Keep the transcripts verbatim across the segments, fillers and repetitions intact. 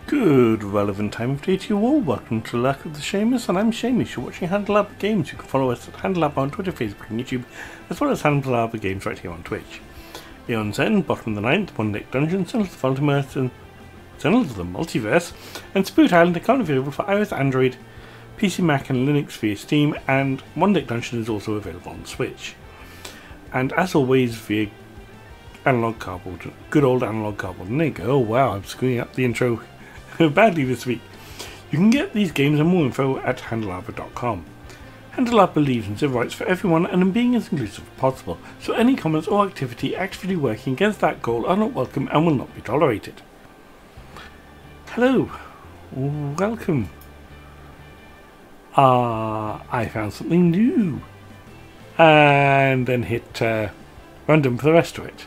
Good relevant time of day to you all. Welcome to Luck of the Seamus, and I'm Seamus. You're watching Handle Arbor Games. You can follow us at Handle Arbor on Twitter, Facebook and YouTube, as well as Handle Arbor Games right here on Twitch. Eon's End, Bottom of the Ninth, One Deck Dungeons, Tunnels of the Ultiverse, and Tunnels of the Multiverse, and Spirit Island are currently available for iOS, Android, P C, Mac and Linux via Steam, and One Deck Dungeon is also available on Switch. And as always via Analog Cardboard, good old Analog Cardboard. And there you go. Oh wow, I'm screwing up the intro badly this week. You can get these games and more info at handle arbor dot com. Handle Arbor believes in civil rights for everyone and in being as inclusive as possible, so any comments or activity actively working against that goal are not welcome and will not be tolerated. Hello, welcome. Ah, uh, I found something new. And then hit uh, random for the rest of it.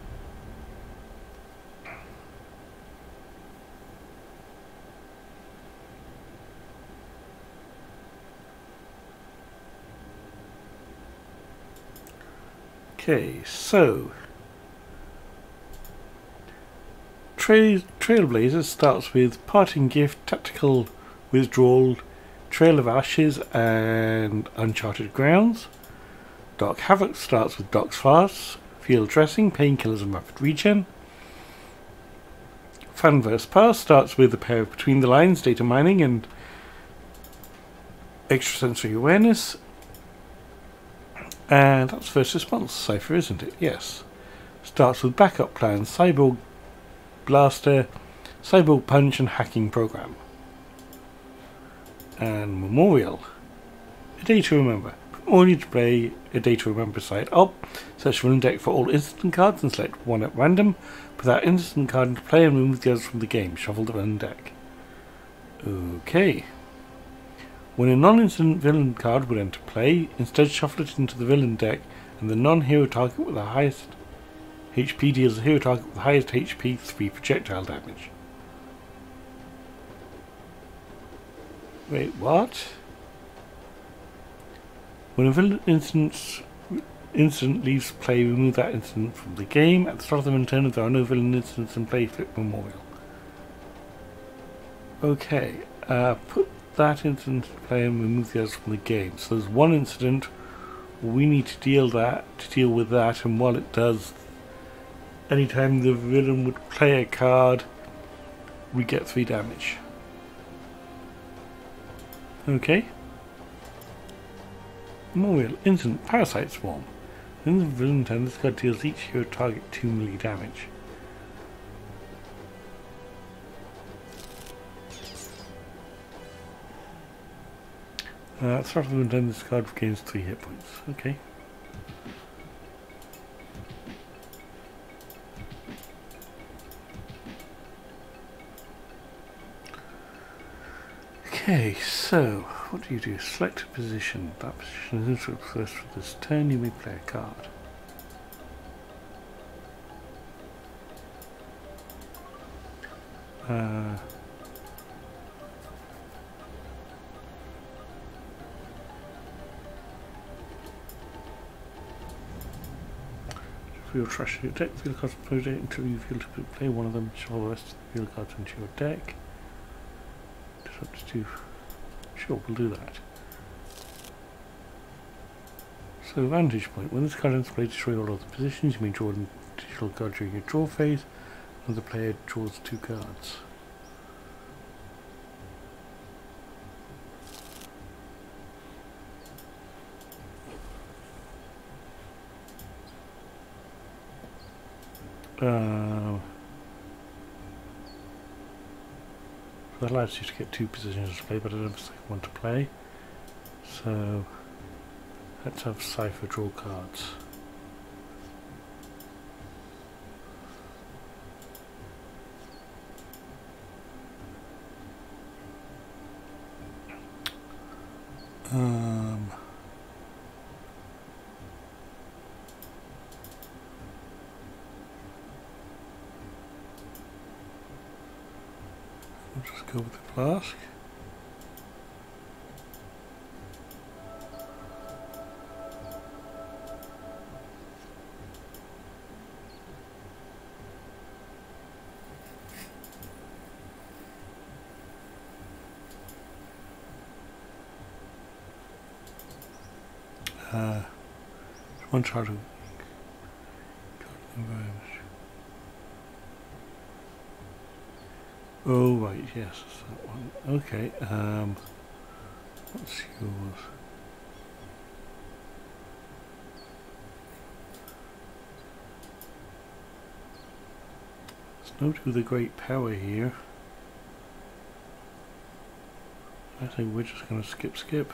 Okay, so Trail, Trailblazers starts with Parting Gift, Tactical Withdrawal, Trail of Ashes and Uncharted Grounds. Dark Havoc starts with Doc's Farce, Field Dressing, Painkillers and Rapid Regen. Fanverse Pass starts with a pair of Between the Lines, Data Mining and Extrasensory Awareness. And that's First Response Cypher, isn't it? Yes. Starts with Backup Plan, Cyborg Blaster, Cyborg Punch and Hacking Program. And Memorial. A Day to Remember. Only to play a Day to Remember side up. Search Villain Deck for all instant cards and select one at random. Put that instant card into play and remove the others from the game. Shuffle the villain deck. Okay. When a non-instant villain card would enter play, instead shuffle it into the villain deck, and the non-hero target with the highest H P deals the hero target with the highest H P three projectile damage. Wait, what? When a villain instance instant leaves play, remove that instant from the game. At the start of the main turn, if there are no villain instants in play, flip Memorial. Okay, uh, put that incident to play and remove the others from the game. So there's one incident, we need to deal that to deal with that, and while it does, anytime the villain would play a card, we get three damage. Okay. Memorial instant Parasite Swarm. In the villain turn, this card deals each hero target two melee damage. Uh, start of the turn, this card gains three hit points. Okay. Okay, so what do you do? Select a position. That position is instructed first for this turn. You may play a card. Uh, Field trash your deck, field cards from your deck until you feel to play one of them, shuffle the rest of the field cards into your deck. Just up to two. Sure, we'll do that. So, Vantage Point. When this card enters play, destroy all other positions. You may draw an additional card during your draw phase. Another player draws two cards. Uh, that allows you to get two positions to play, but I don't have a second one to play. So let's have Cypher draw cards. Um. I'll just go with the flask. Uh, one chart of oh right, yes, that's that one. Okay, um, what's yours? There's no to the great power here. I think we're just going to skip skip.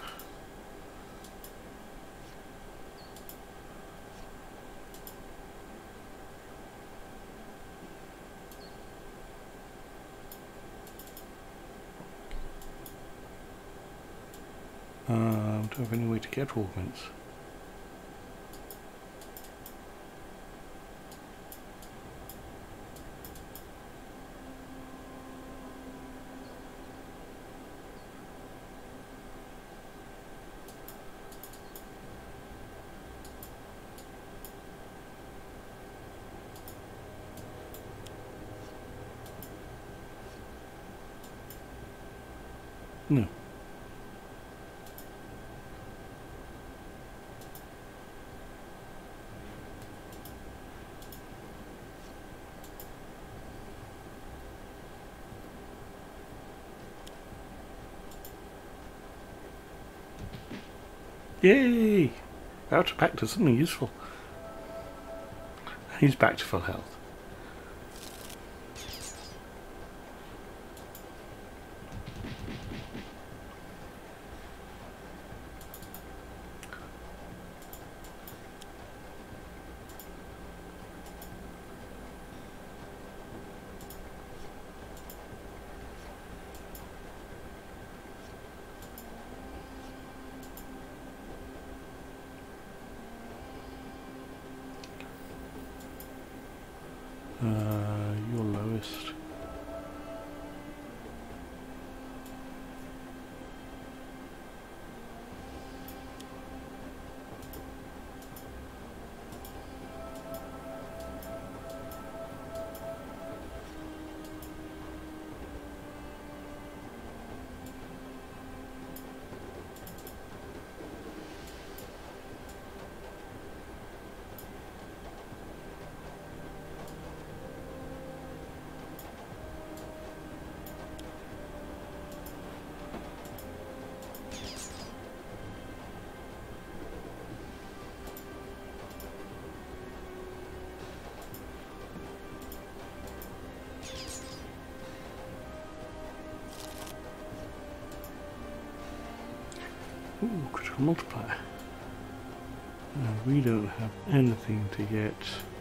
Um, don't have any way to get augments. No. Yay! Outer pact to something useful. He's back to full health. Uh, you're lowest. Ooh, critical multiplier. Uh, we don't have anything to get.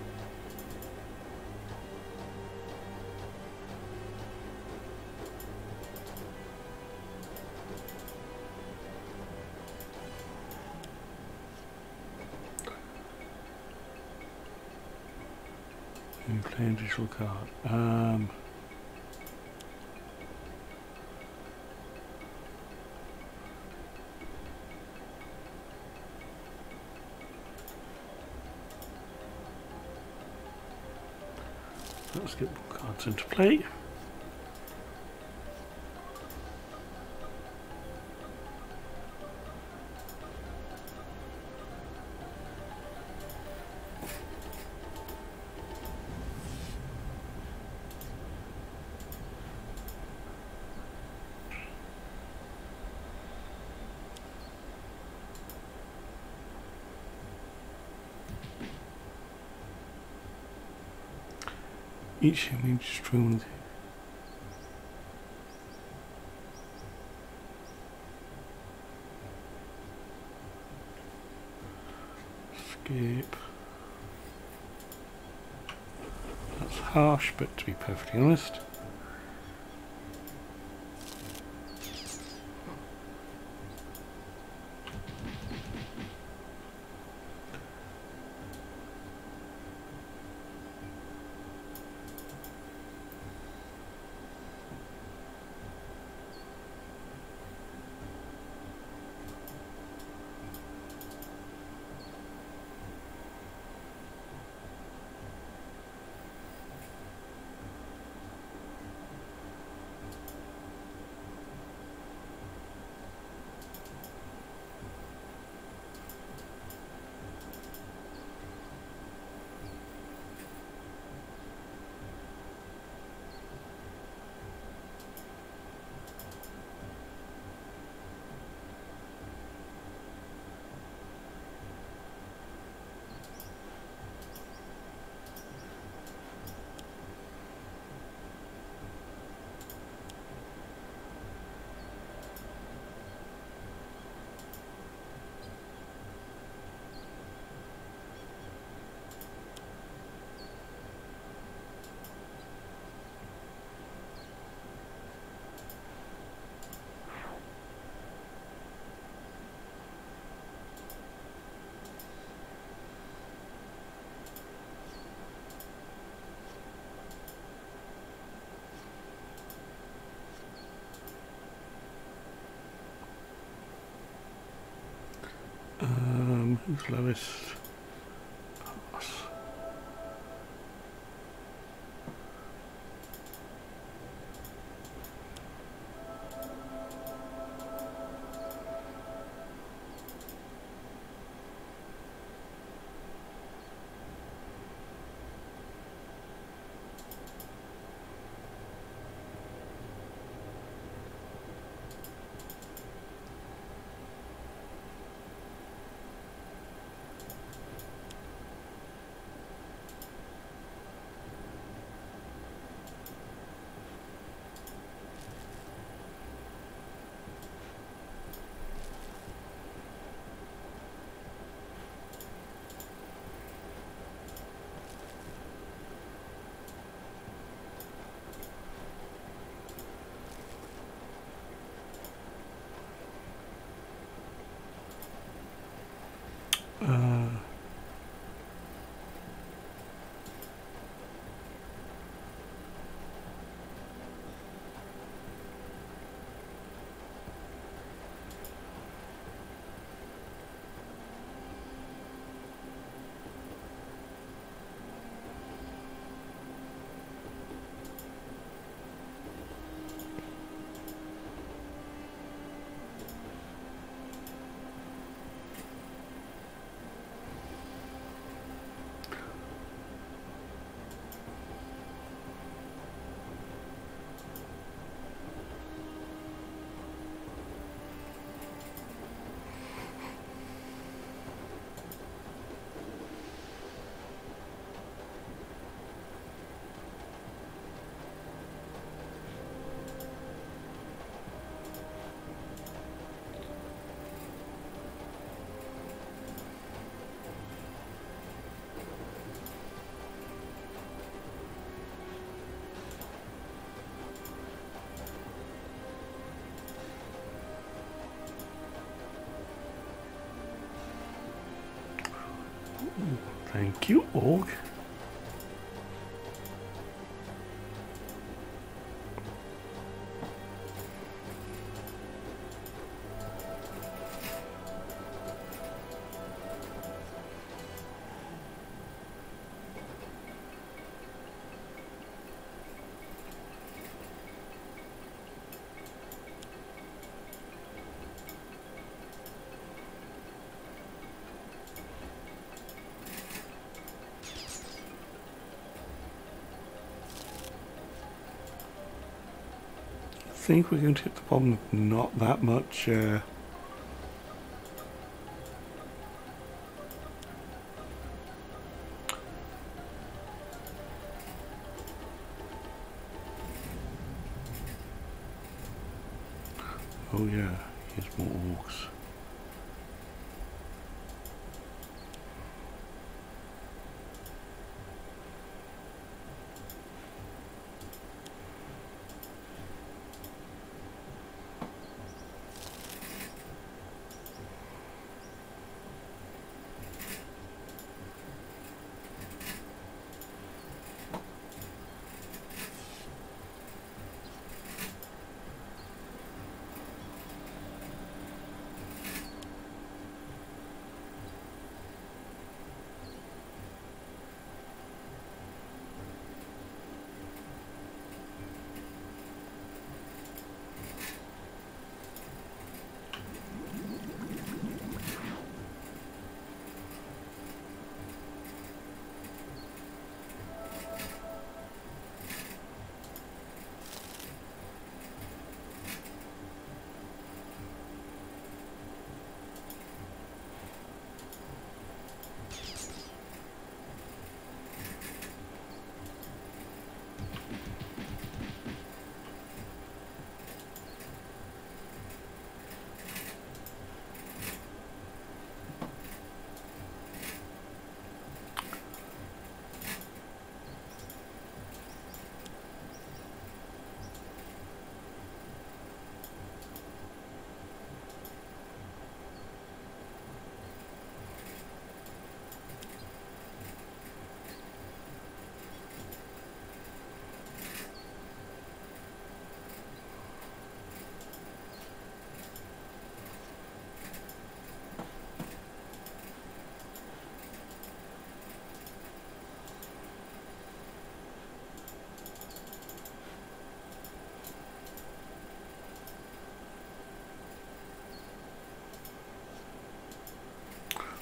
We play a digital card. Um, Let's get more cards into play. Each image strewn with skip. That's harsh, but to be perfectly honest. Who's lowest? Pass. Uh, Thank you, Org. I think we're going to hit the bottom of not that much. Uh, oh yeah, here's more orcs.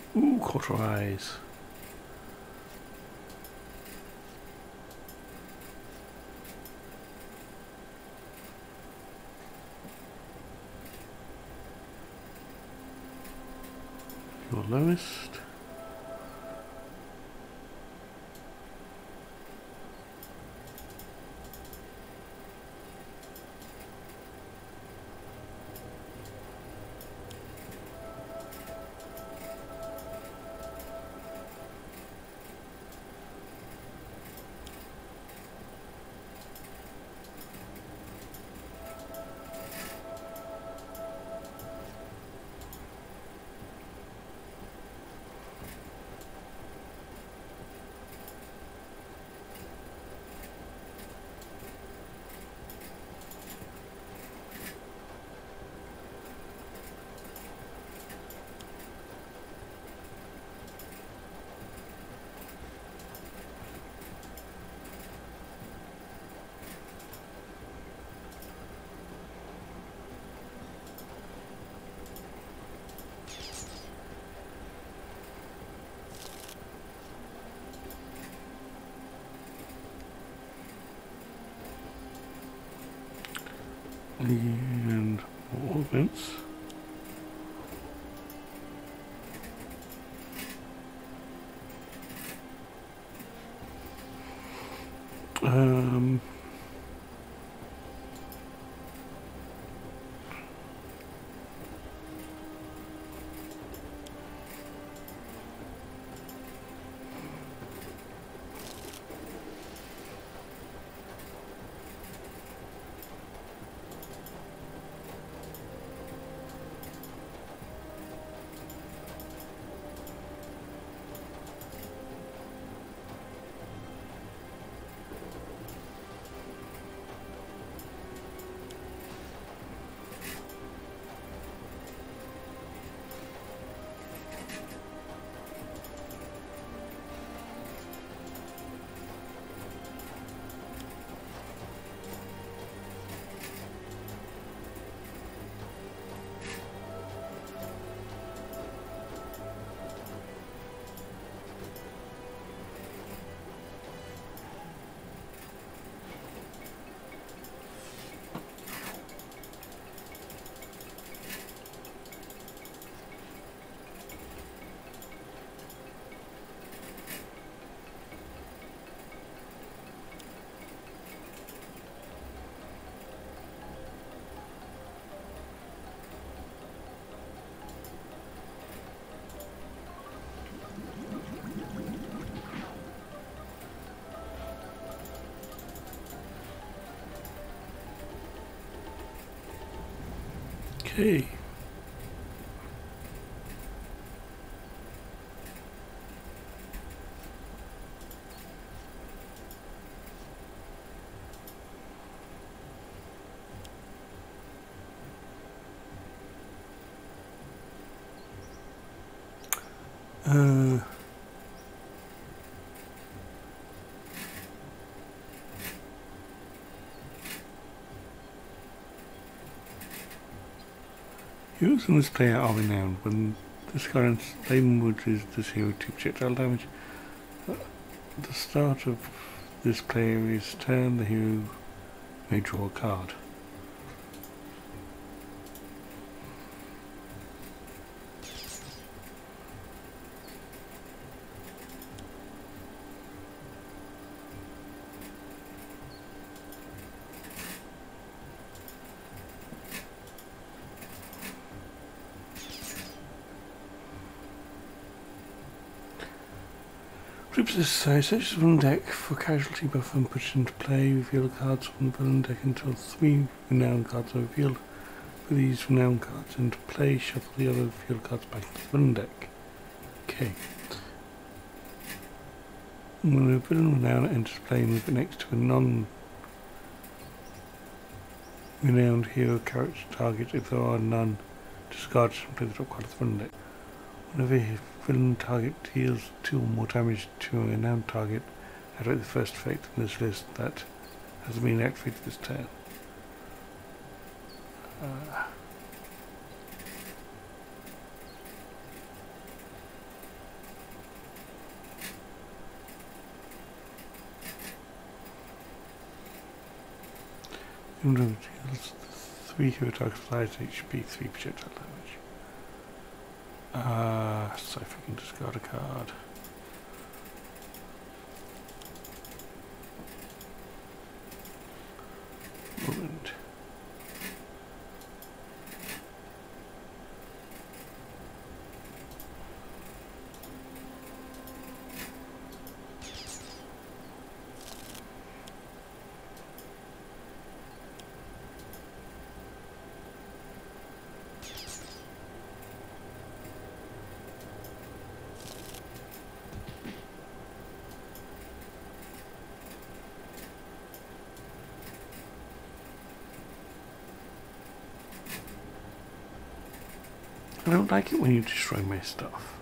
Ooh, cauterize. Your lowest. And more events. Um, okay. Uh, Heroes in this player are renowned. When this current language is this hero to projectile damage. At the start of this player's turn, the hero may draw a card. Groups this size, searches from the deck for casualty buff and put into play. Reveal cards from the villain deck until three renowned cards are revealed. Put these renowned cards into play, shuffle the other revealed cards back into the villain deck. Okay. When a villain renowned enters play, move it next to a non renowned hero character target. If there are none, discard and play the top card of the villain deck. Whenever a villain target deals two or more damage to a renowned target, activate the first effect in this list that has been activated this turn. Uh, Even deals three hero attacks applied to H P, three projectile damage. Uh, so if we can discard a card. Ruined. I don't like it when you destroy my stuff.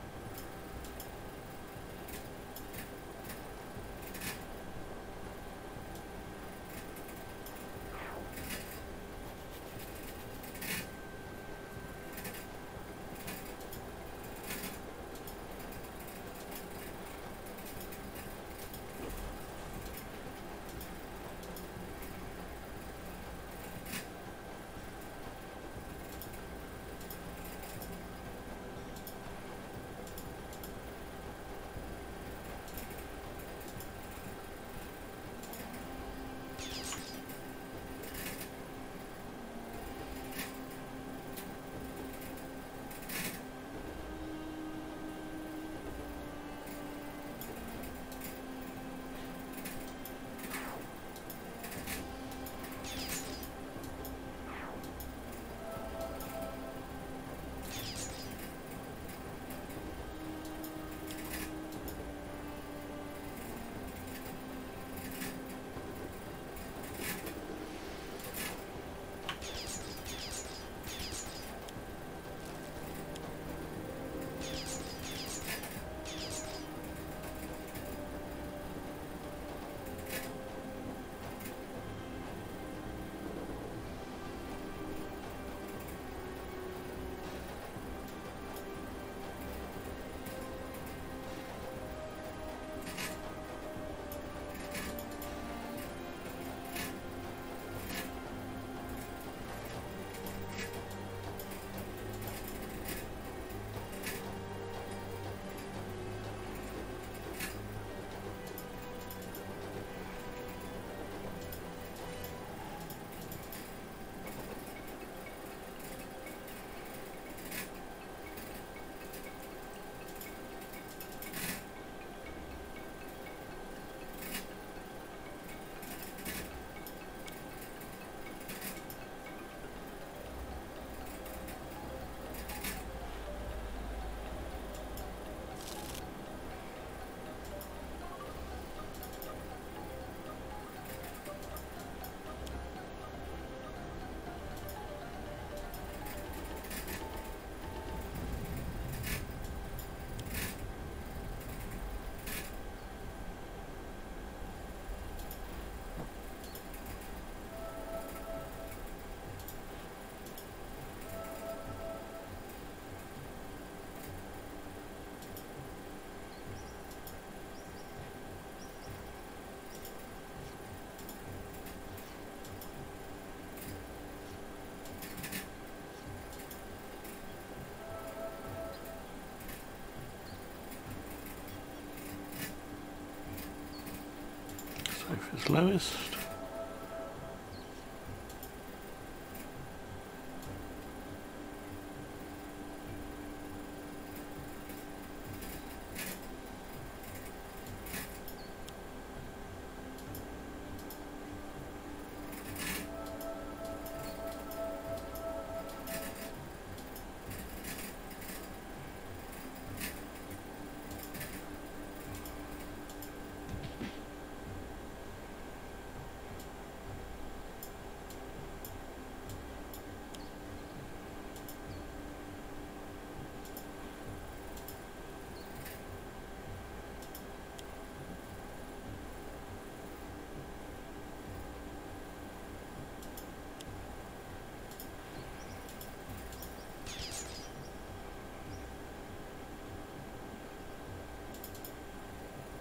Life is lowest.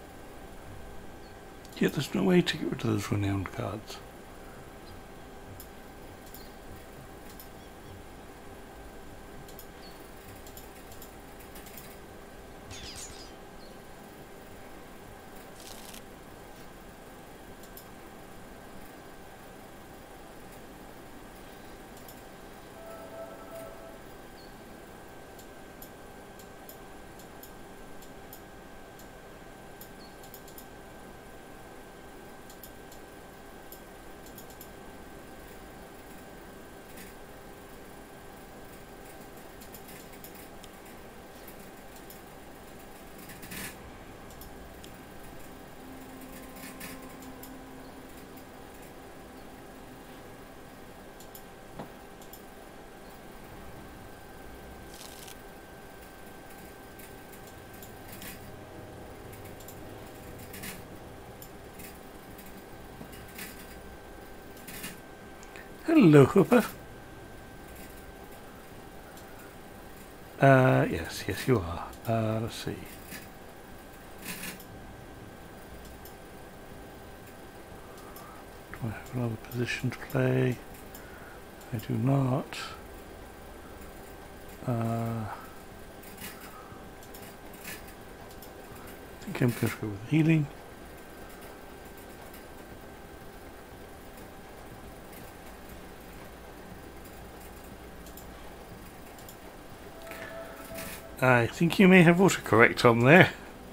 Yeah, there's no way to get rid of those renowned cards. Hello, Hooper. Uh, yes, yes, you are. Uh, let's see. Do I have another position to play? I do not. Uh, I think I'm going to go with healing. I think you may have autocorrect on there.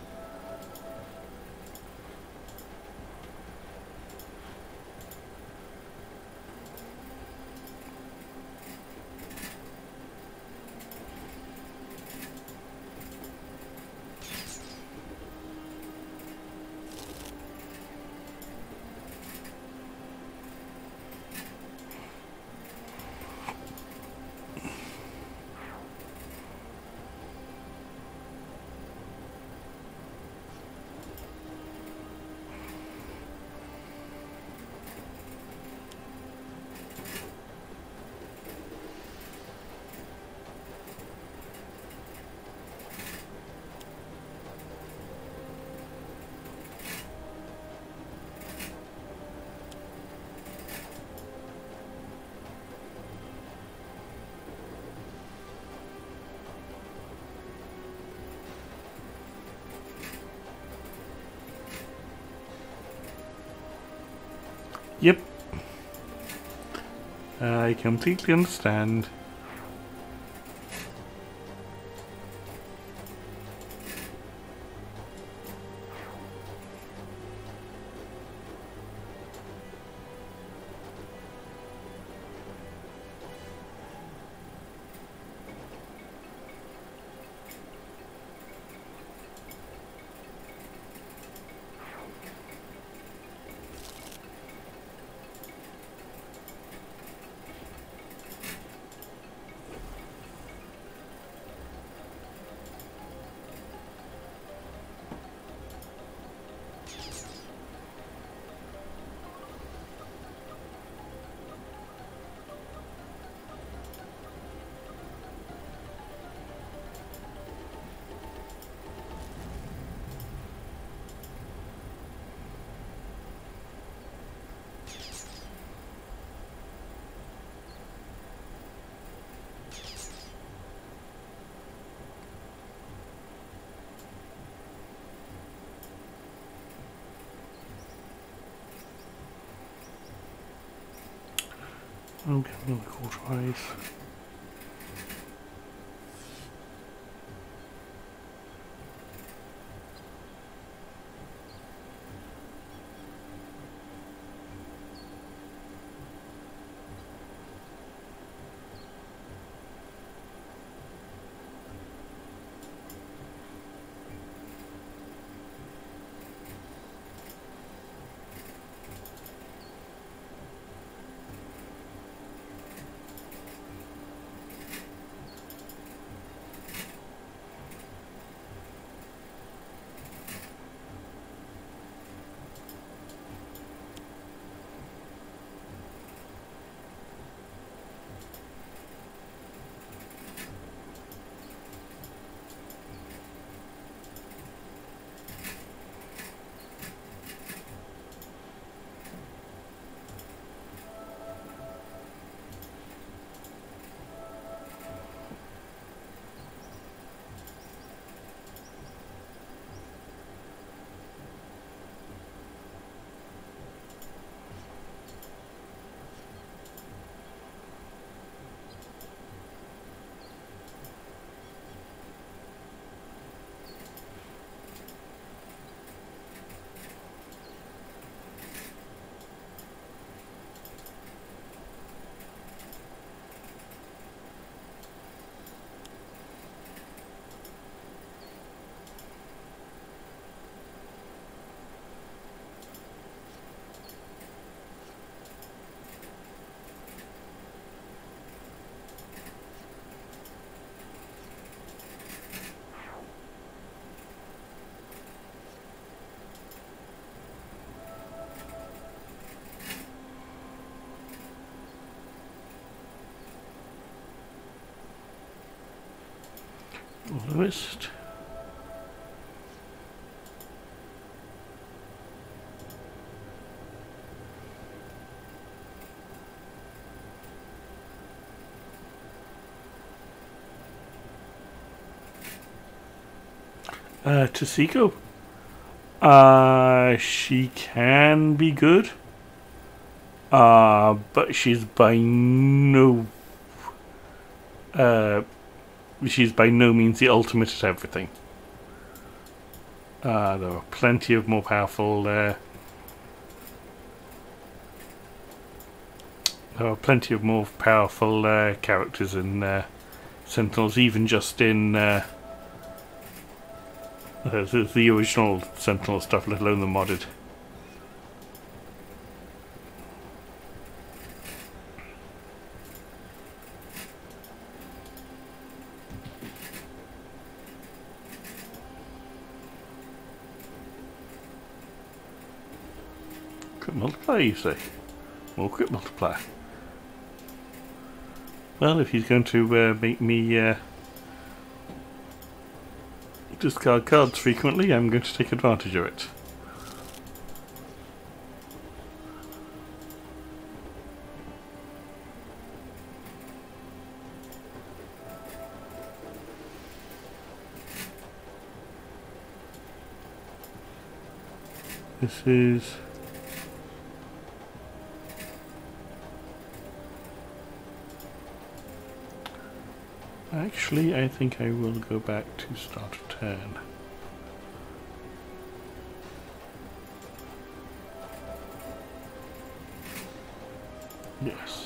Yep. I completely understand. Okay, another quarter eyes. Soloist. Uh, Taseko. Uh, she can be good. Uh, but she's by no... Uh, she's by no means the ultimate at everything. Uh, there are plenty of more powerful... Uh, there are plenty of more powerful uh, characters in uh, Sentinels, even just in... Uh, the, the original Sentinel stuff, let alone the modded. Crit multiplier, you say? More crit multiplier. Well, if he's going to uh, make me uh, discard cards frequently, I'm going to take advantage of it. This is... Actually, I think I will go back to start a turn. Yes.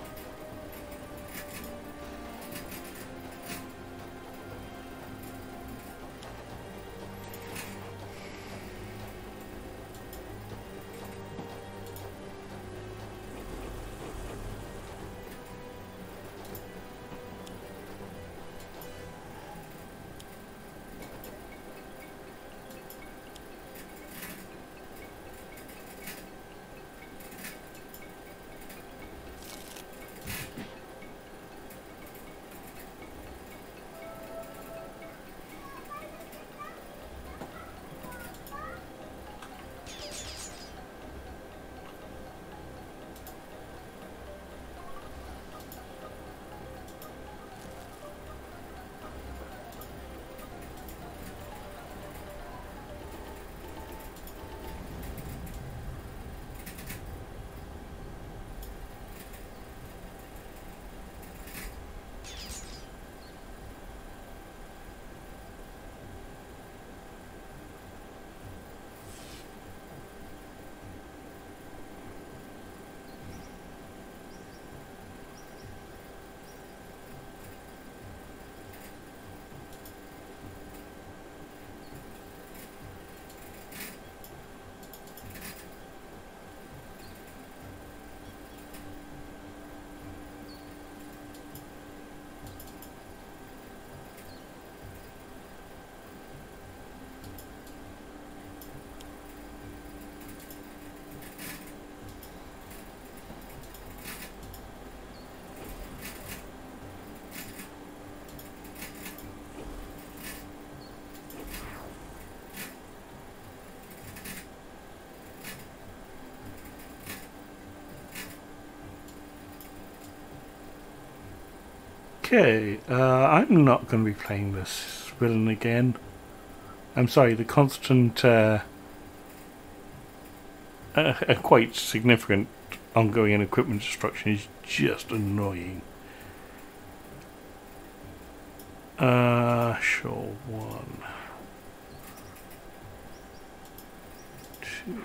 Okay, uh, I'm not going to be playing this villain again. I'm sorry, the constant, uh, a, a quite significant ongoing and equipment destruction is just annoying. Uh, sure, one, two.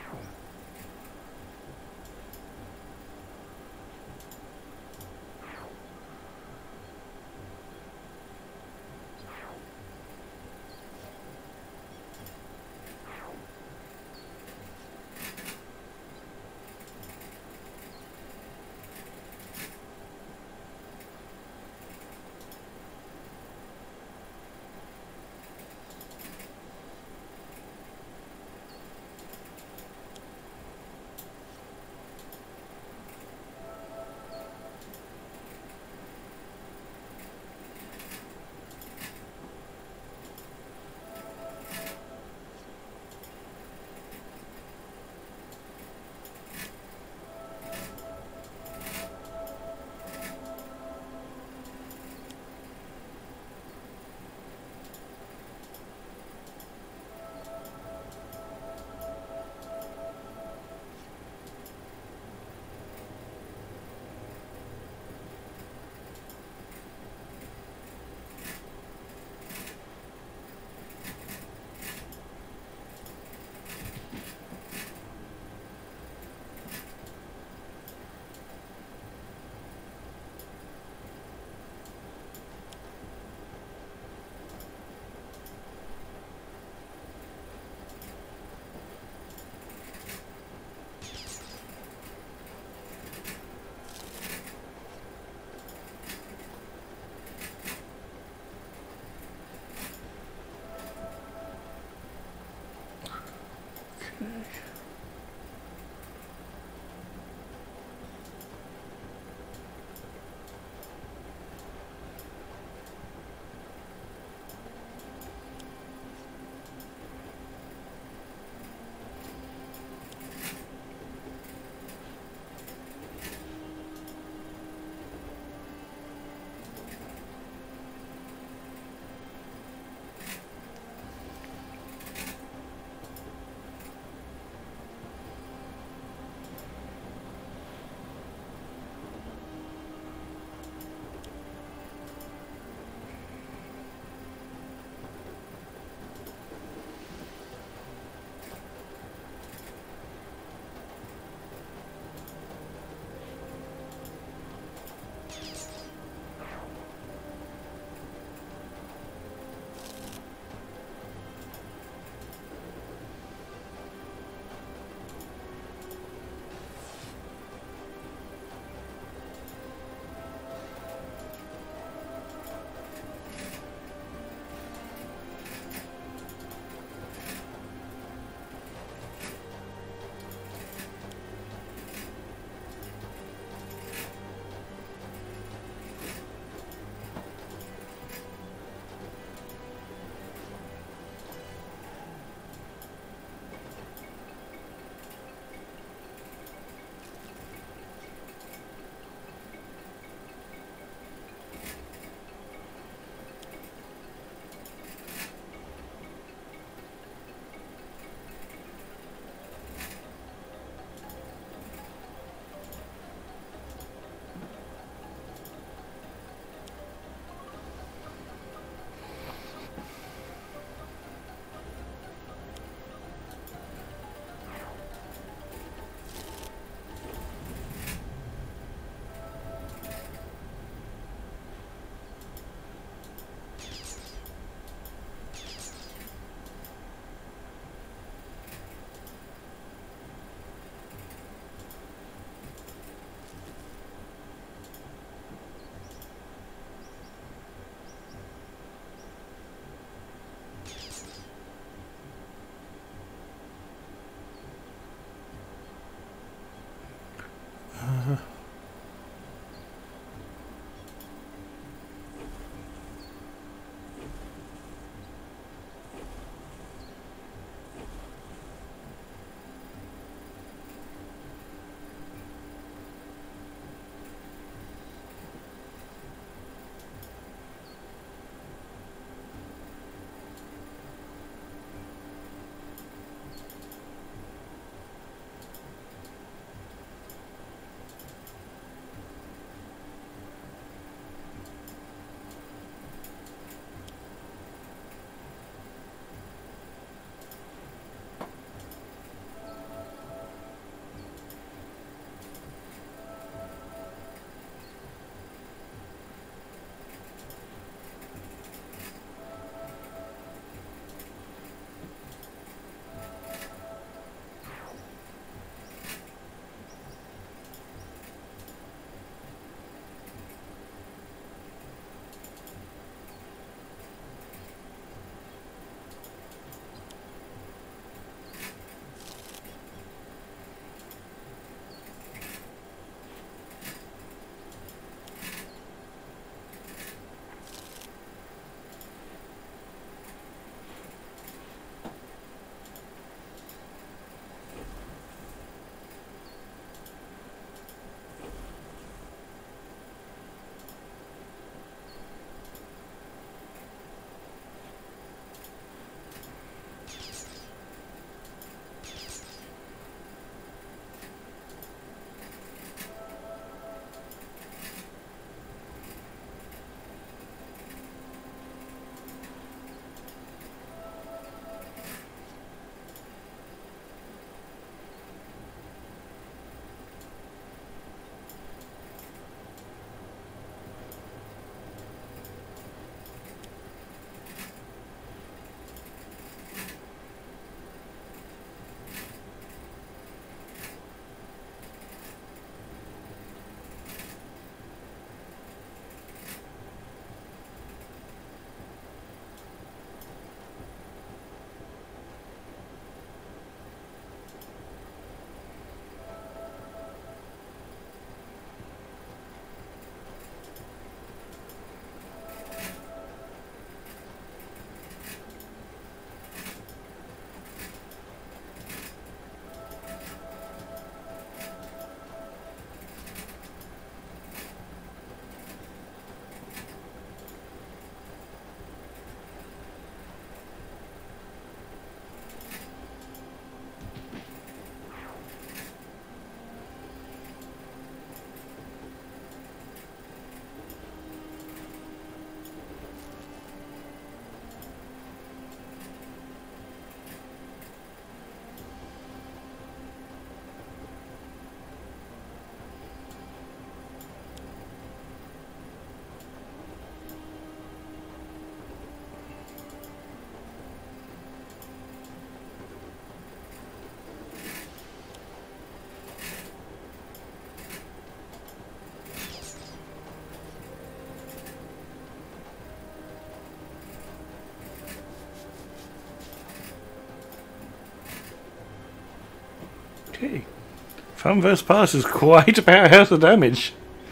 Okay. Fan first pass is quite a powerhouse of damage.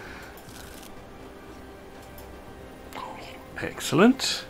Excellent.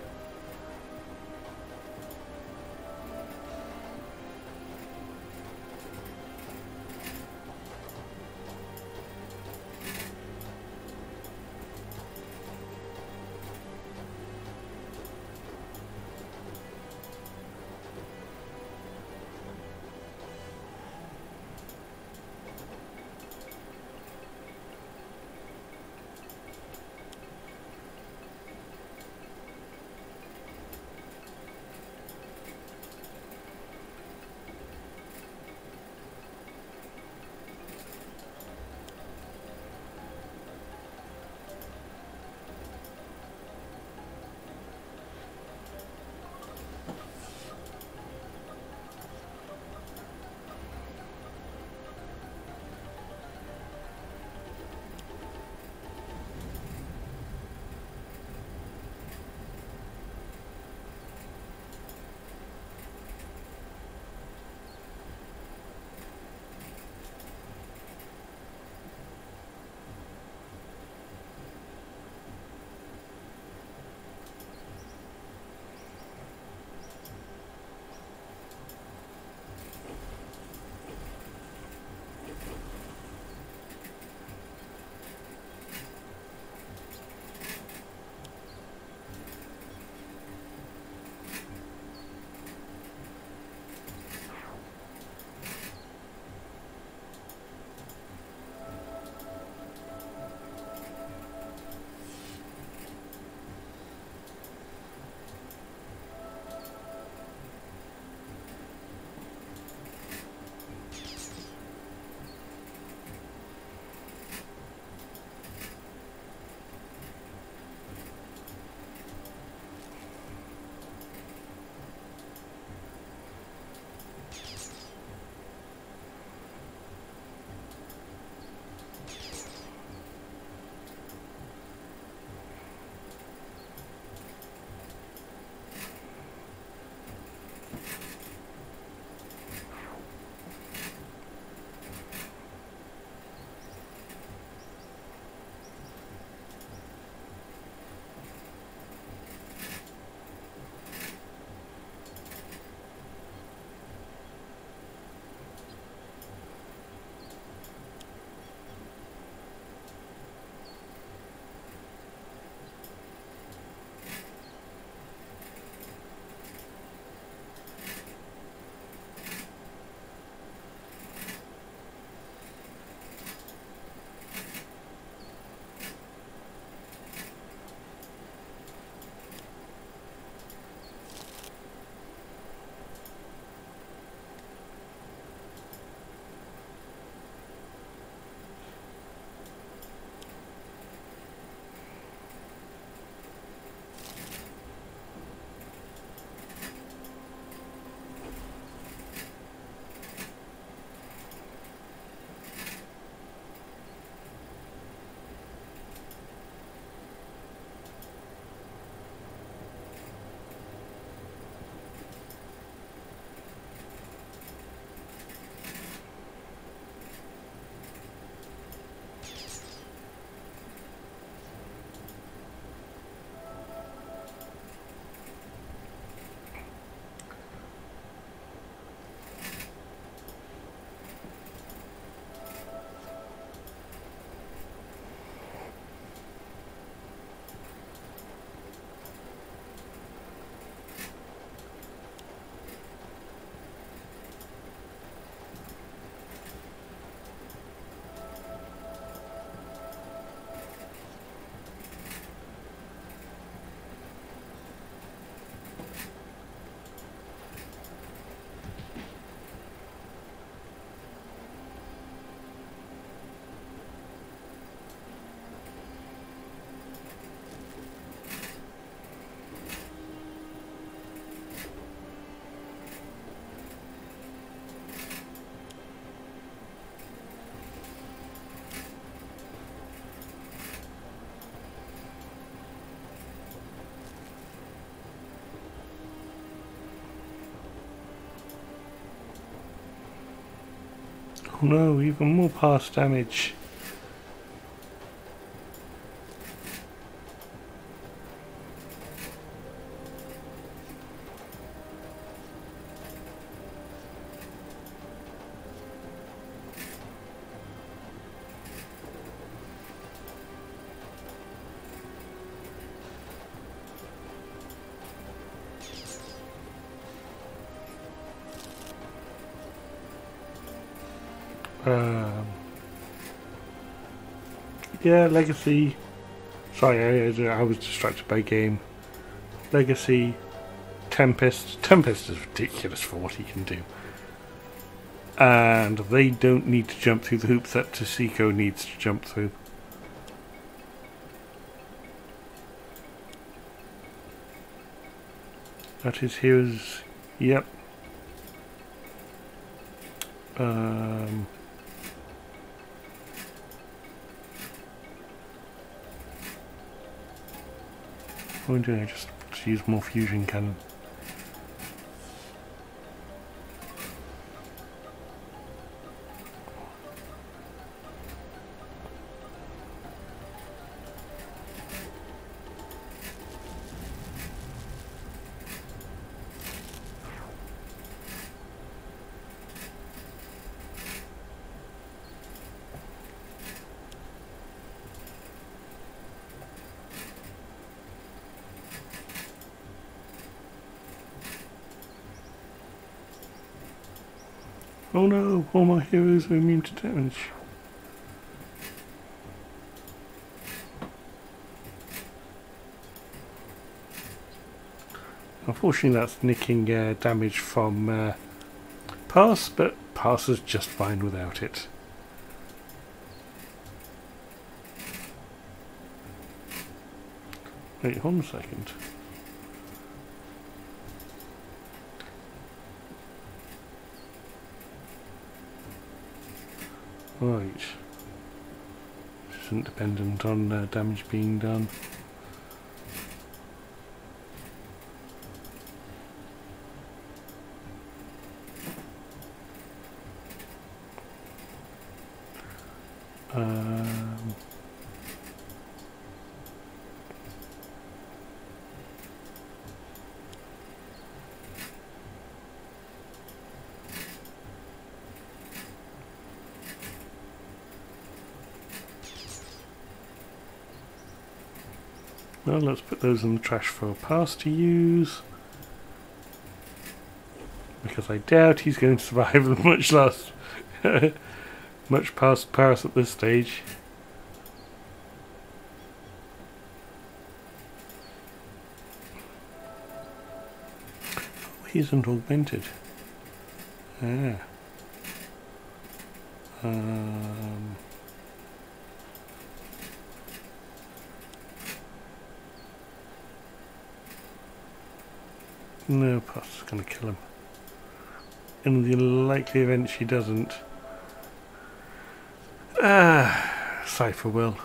no, even more pass damage. Um, yeah, Legacy. Sorry, I, I was distracted by game. Legacy, Tempest. Tempest is ridiculous for what he can do. And they don't need to jump through the hoops that Taseko needs to jump through. That is his. Yep. Um. What am I doing? Just to use more fusion cannon. Oh no, all my heroes are immune to damage. Unfortunately that's nicking uh, damage from uh, Pass, but Pass is just fine without it. Wait, hold on a second. Right. This isn't dependent on uh, damage being done. Um, well, let's put those in the trash for a Pass to use. Because I doubt he's going to survive with much less, much past Pass at this stage. Oh, he isn't augmented. Ah. Um. No, Pass is going to kill him. In the likely event she doesn't. Ah, Cypher will.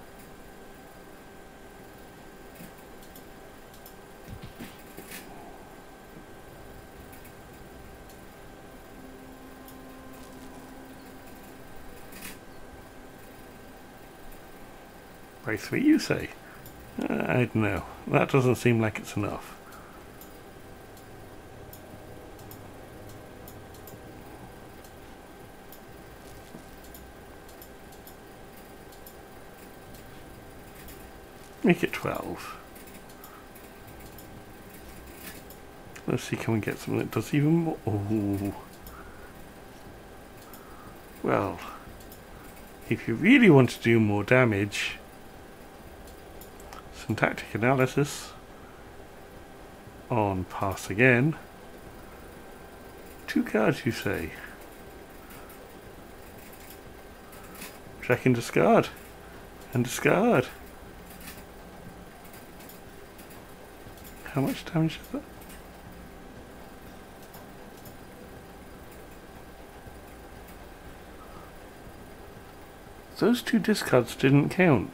By three, you say? Uh, I don't know. That doesn't seem like it's enough. Make it twelve. Let's see, can we get something that does even more? Oh. Well, if you really want to do more damage, syntactic analysis on Pass again. Two cards, you say? Check and discard. And discard. How much damage is that? Those two discards didn't count.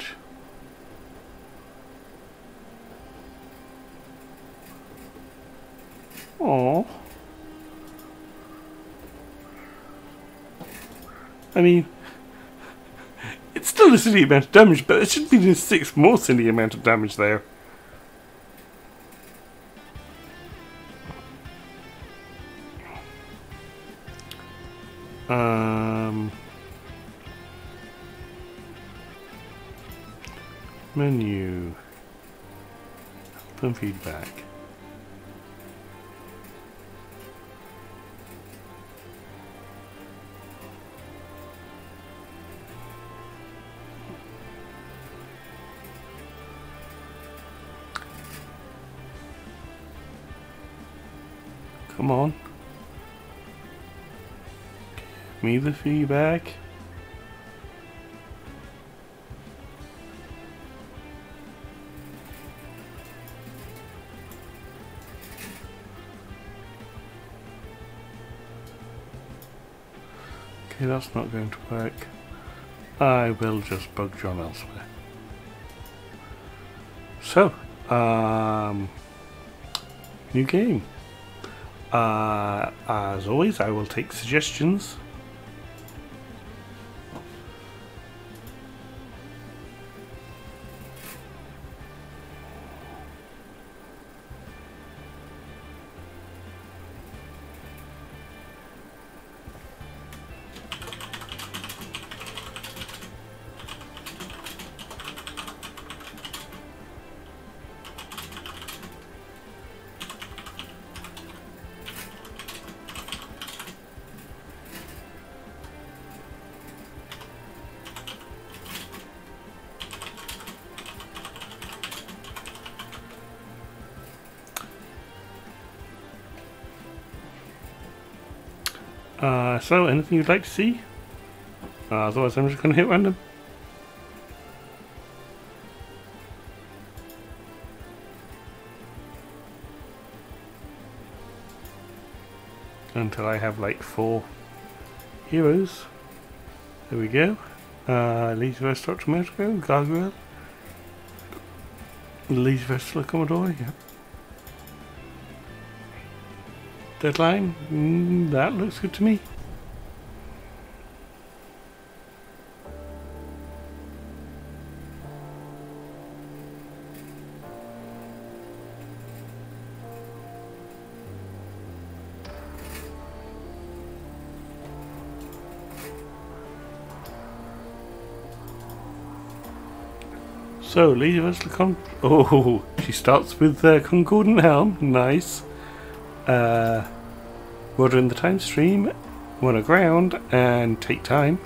Oh. I mean, it's still a silly amount of damage, but it should be the six more silly amount of damage there. Um, menu, help and feedback. Come on. Give me the feedback. Okay, that's not going to work. I will just bug John elsewhere. So, um, new game. Uh, as always, I will take suggestions. Uh, so, anything you'd like to see? Uh, otherwise, I'm just going to hit random. Until I have like four heroes. There we go. Uh, Elise versus Doctor Metro, Gargoyle. Elise versus Commodore, yeah. Deadline? Mm, that looks good to me. So, Lady versus Con. Oh, she starts with uh, Concordant Helm. Nice. Uh, Water in the time stream, one aground, and take time.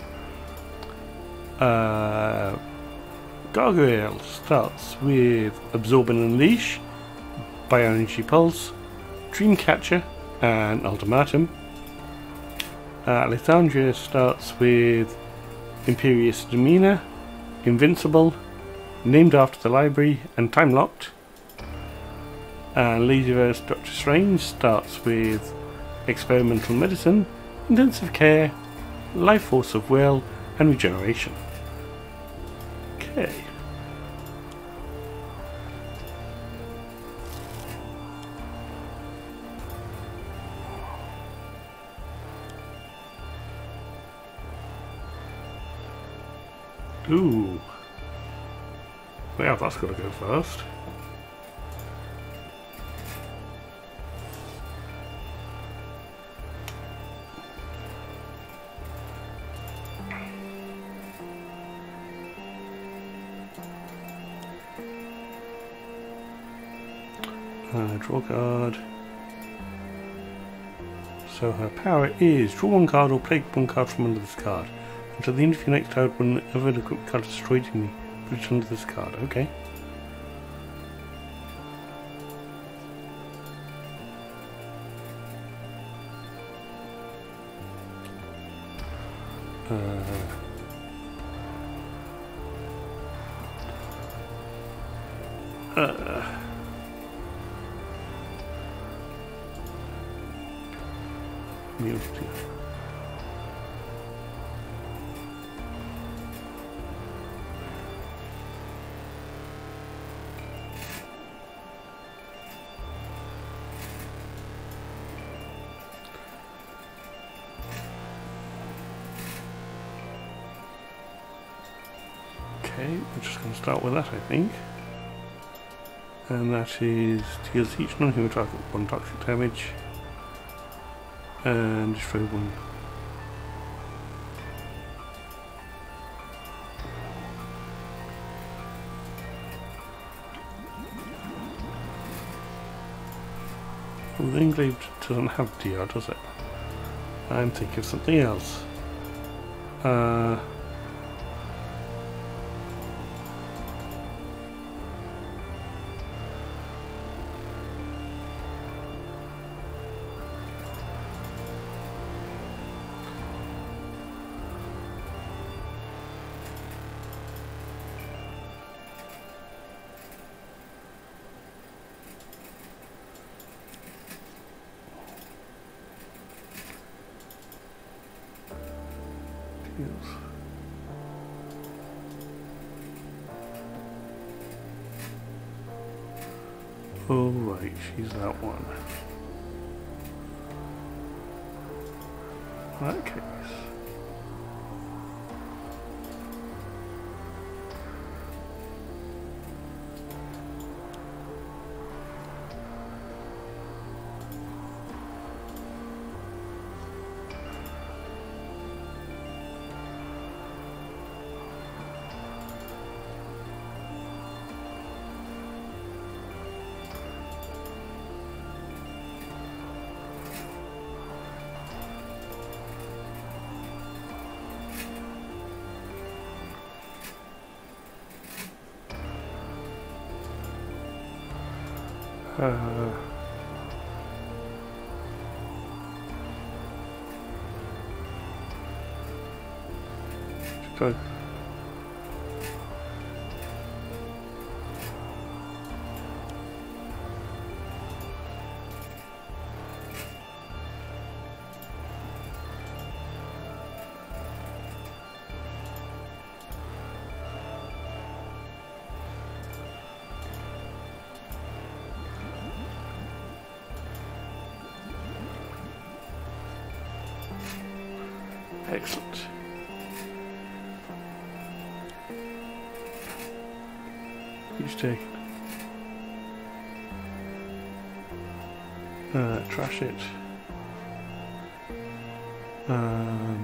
Uh, Gargoyle starts with Absorb and Unleash, Bioenergy Pulse, Dreamcatcher, and Ultimatum. Uh, Alexandria starts with Imperious Demeanor, Invincible, Named After the Library, and Time Locked. And Ladyverse Doctor Strange starts with Experimental Medicine, Intensive Care, Life Force of Will, and Regeneration. Okay. Ooh. Well, that's got to go first. Uh, draw card. So her power is draw one card or play one card from under this card. Until the end of your next turn, whenever the equipped card is destroyed, you may put it under this card. Okay. Uh, uh, Multi. Okay, we're just going to start with that, I think. And that is deals each non-human target one toxic damage and destroy one. Well, the engraved doesn't have D R, does it? I'm thinking of something else. Uh... Oh right, she's that one. In that case. Uh, go. Excellent. He's taken. Uh, trash it. Um,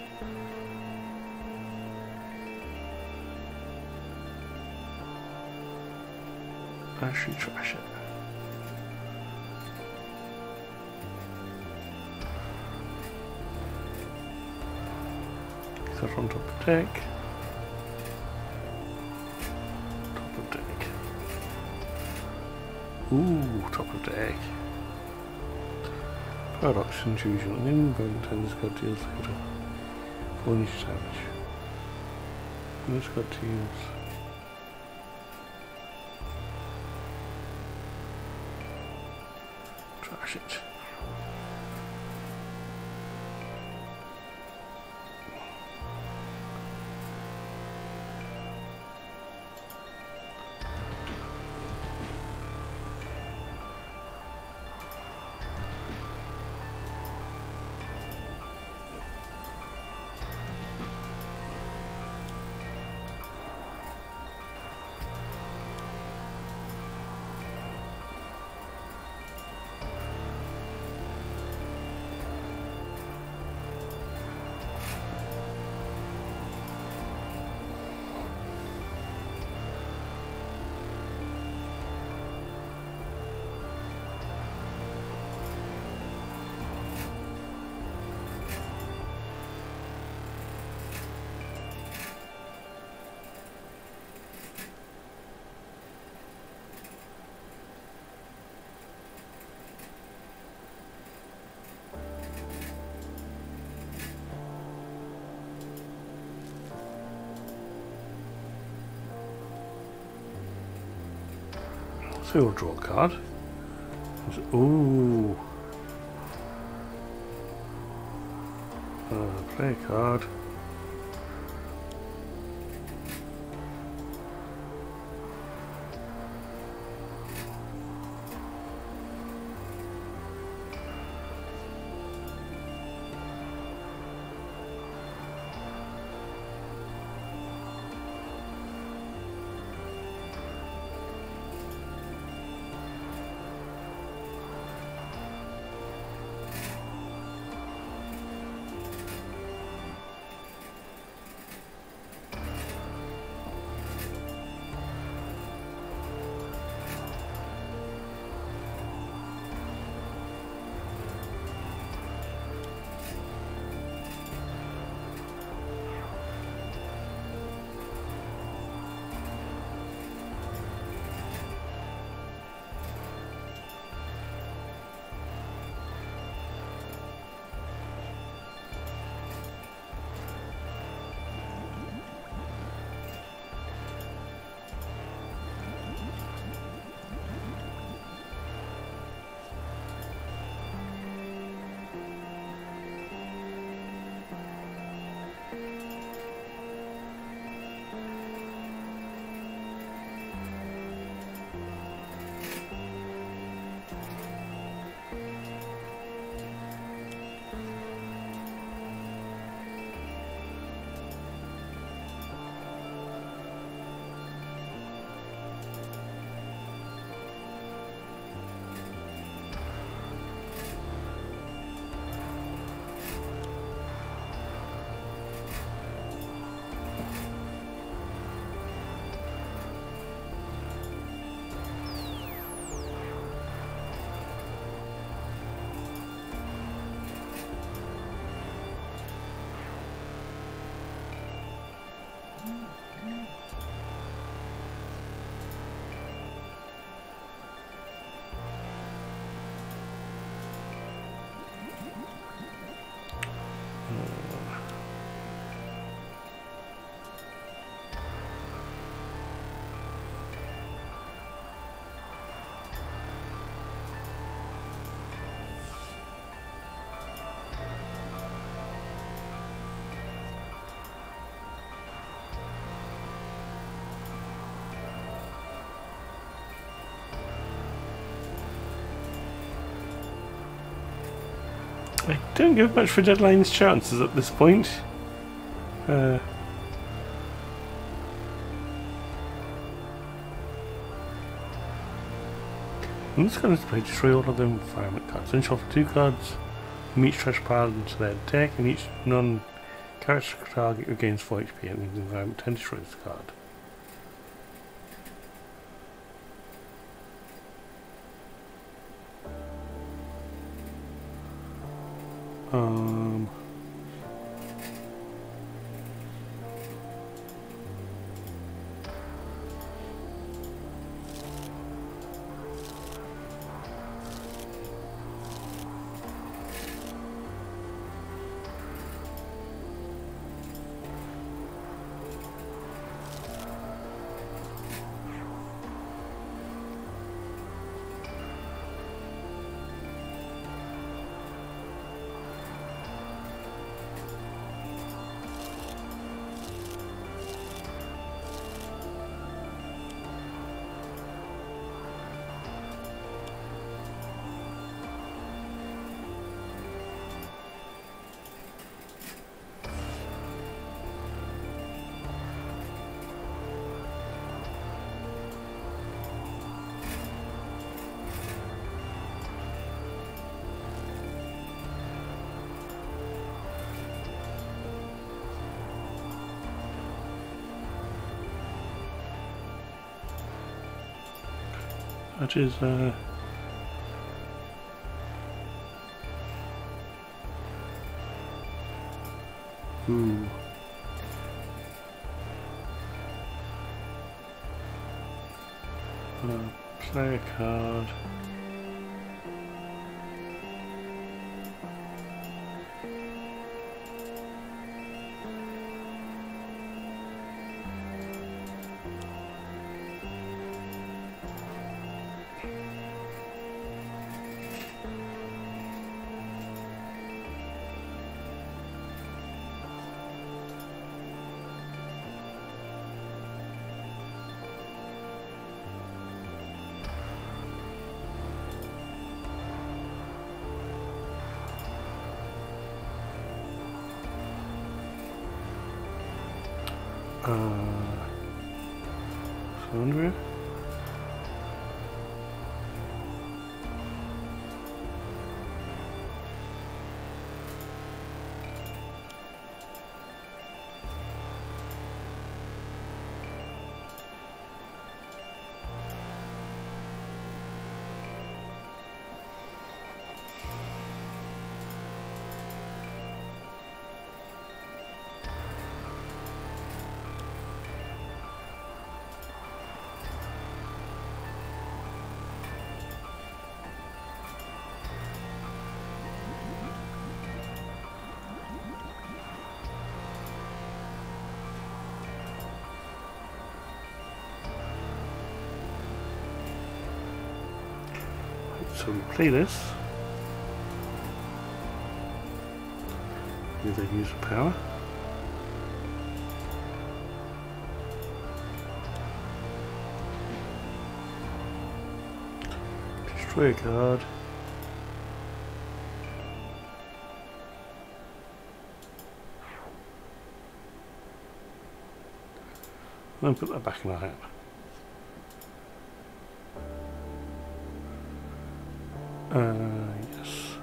actually, trash it. That on top of deck. Top of deck. Ooh, top of deck. Paradox intrusion. An inbound tennis got deals later. Punish damage. And it's got to use. Trash it. So we'll draw a card. Ooh. Uh, play a card. I don't give much for Deadline's chances at this point. Uh, I'm just going to play destroy all of them environment cards. Then shuffle two cards from each trash pile into their deck, and each non-character target regains four H P and the environment ten destroys the card. Um... That is, uh... Ooh. Uh, play a card. Uh, Sandra? So we play this with a use of power. Destroy a card. And then put that back in our hand. Uh, yes.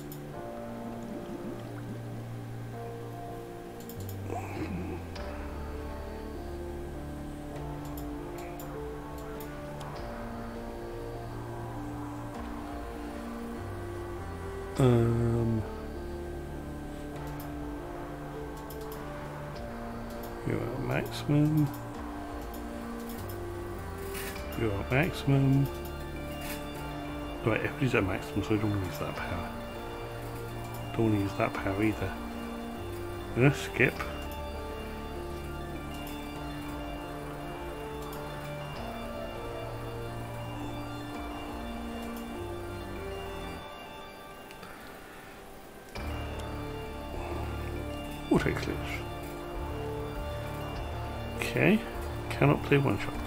Um, you are maximum. You are maximum. Right, everybody's at maximum, so I don't want to use that power. Don't want to use that power either. I'm gonna skip. Auto glitch. Okay, cannot play one shots.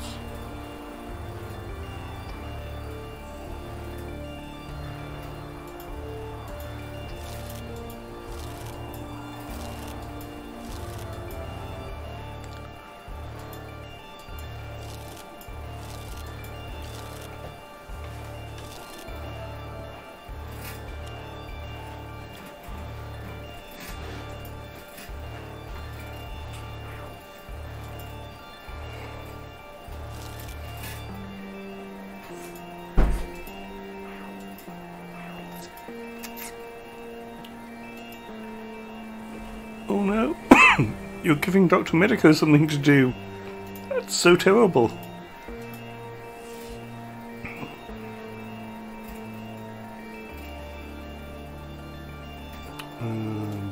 You're giving Doctor Medico something to do. That's so terrible. Um...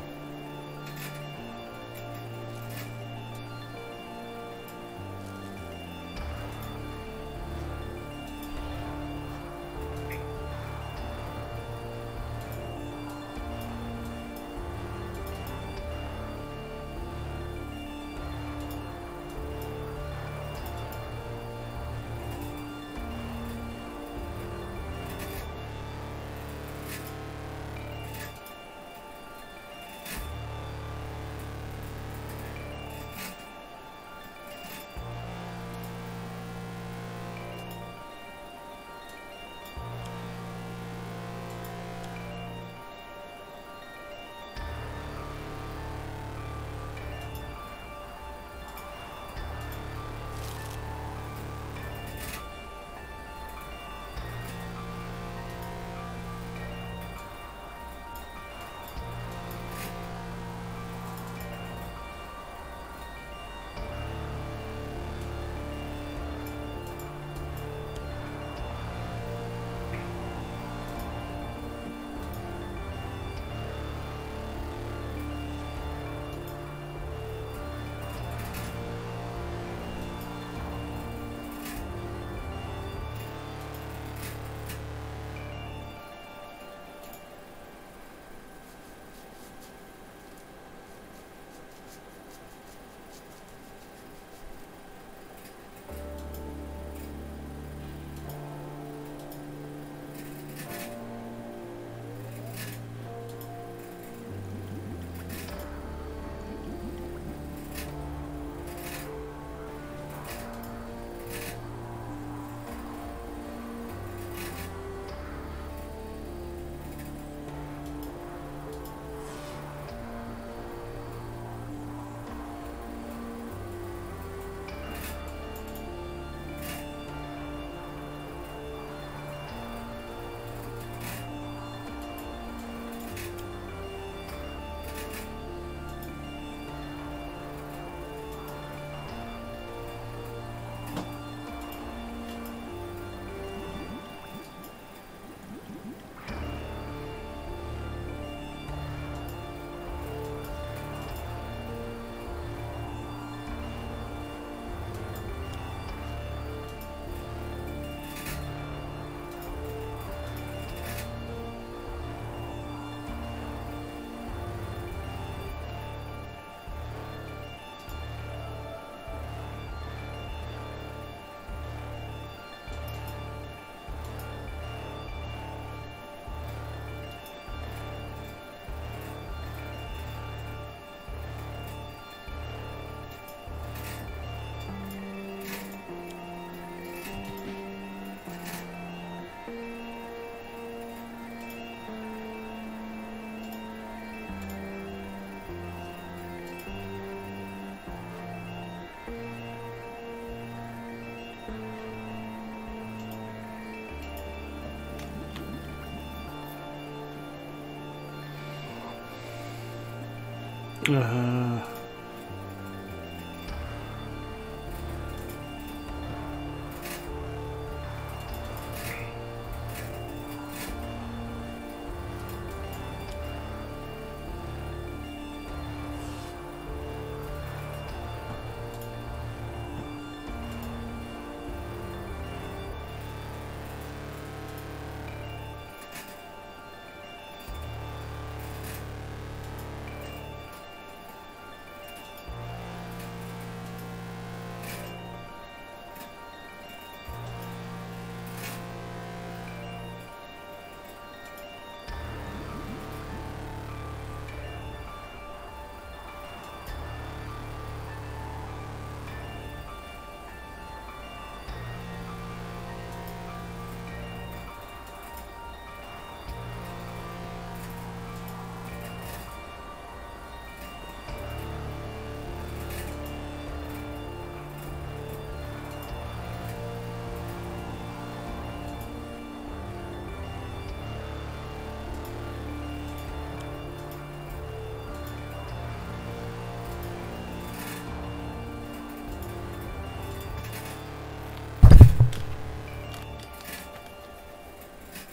Uh...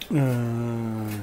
Uh,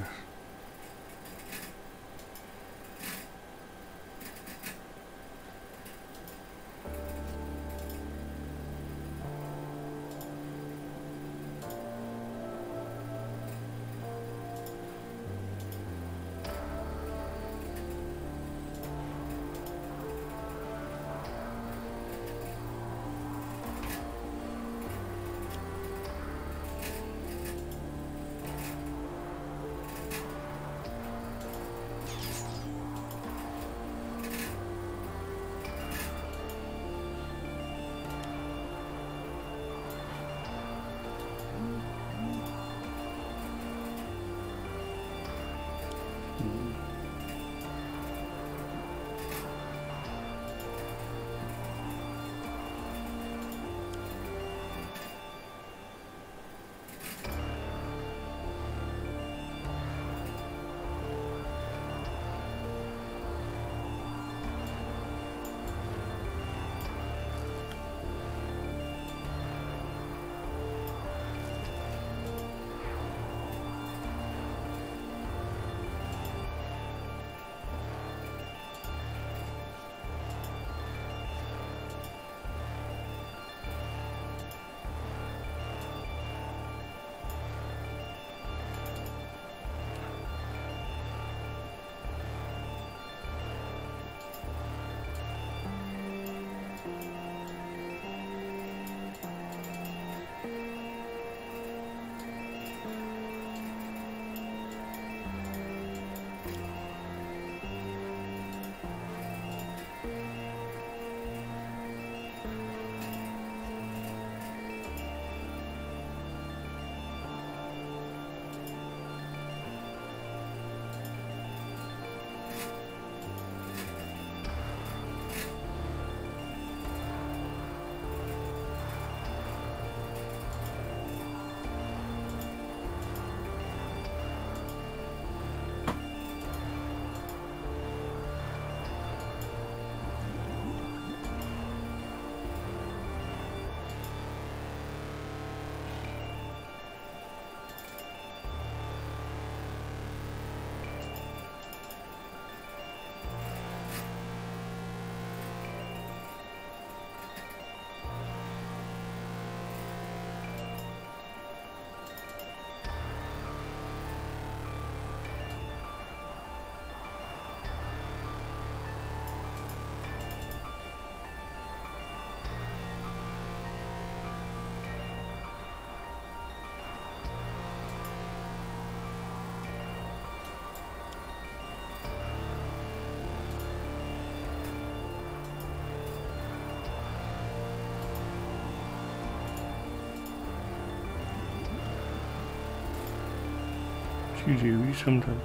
you do sometimes.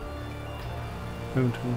Sometimes.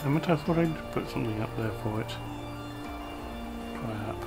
Damn it, I thought I'd put something up there for it. Crap.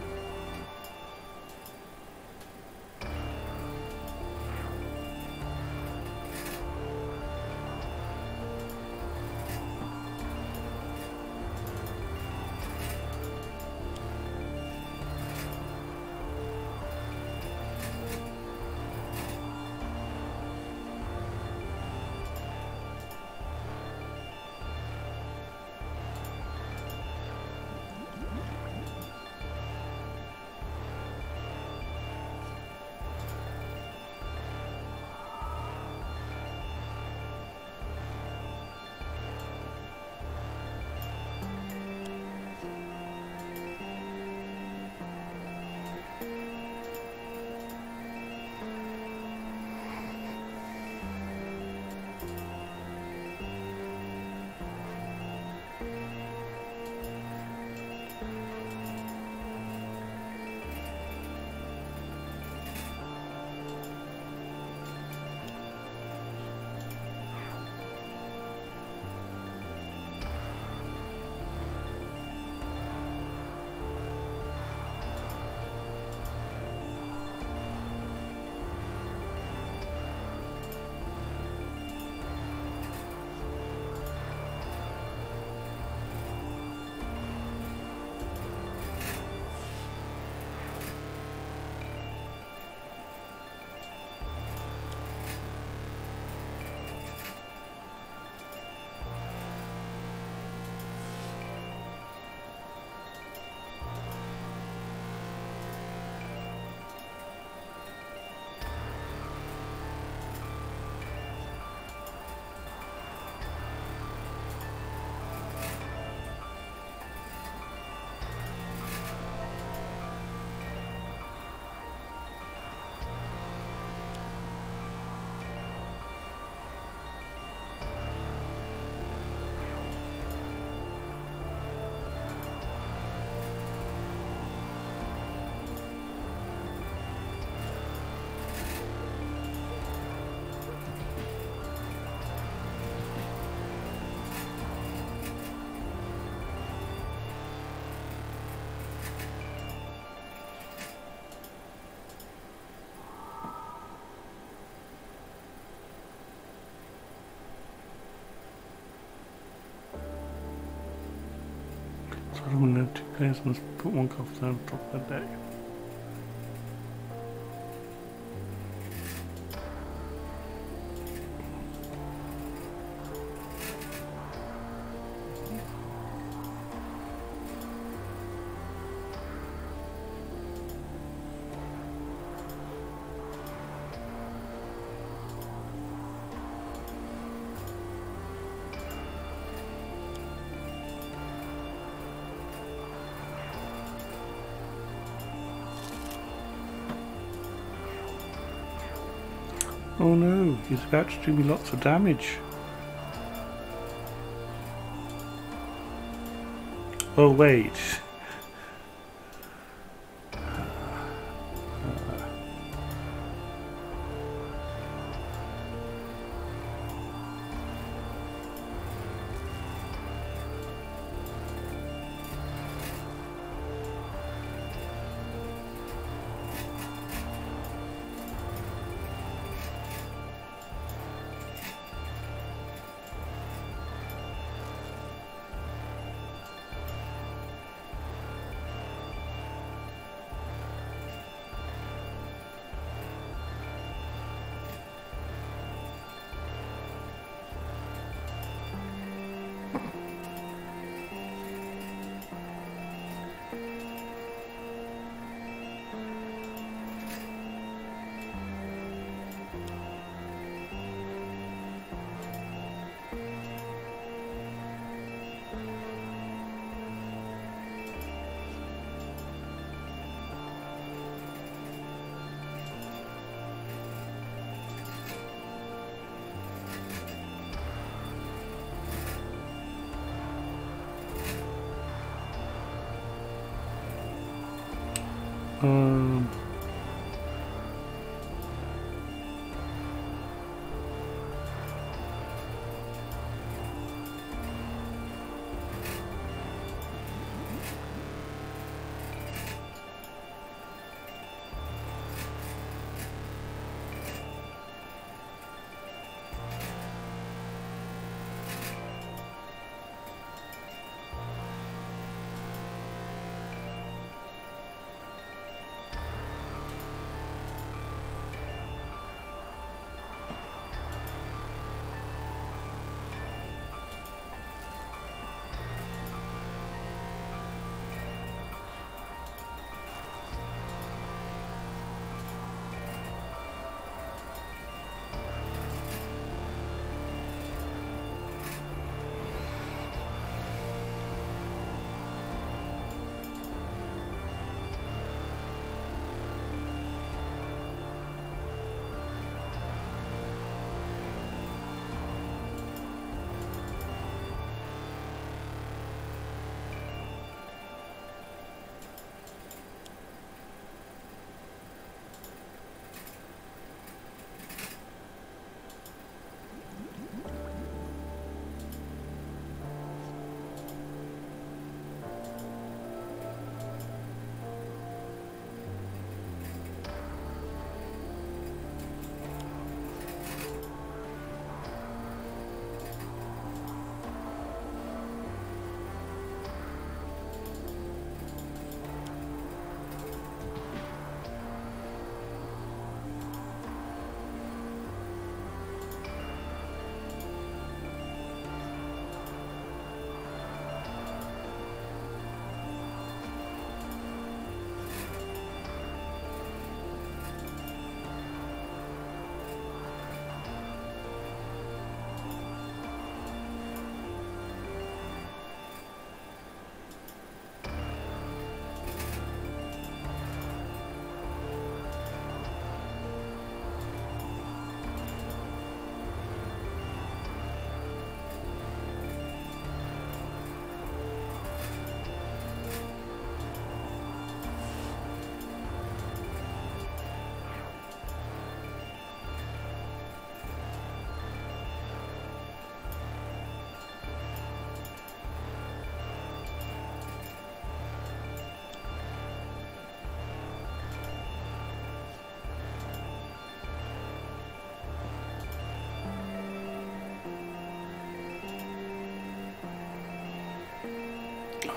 So I'm going to have two players and let's put one card down top of the deck. Oh no, he's about to do me lots of damage. Oh wait. Um,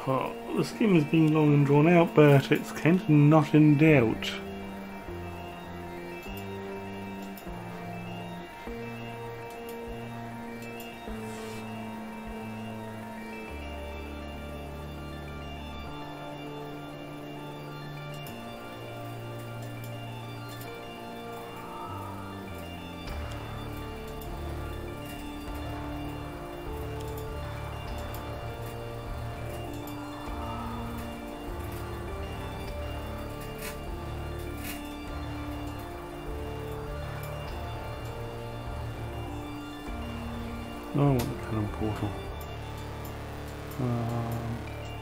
Oh, this game is being long and drawn out, but it's kind of not in doubt. No, I want the cannon portal. Um,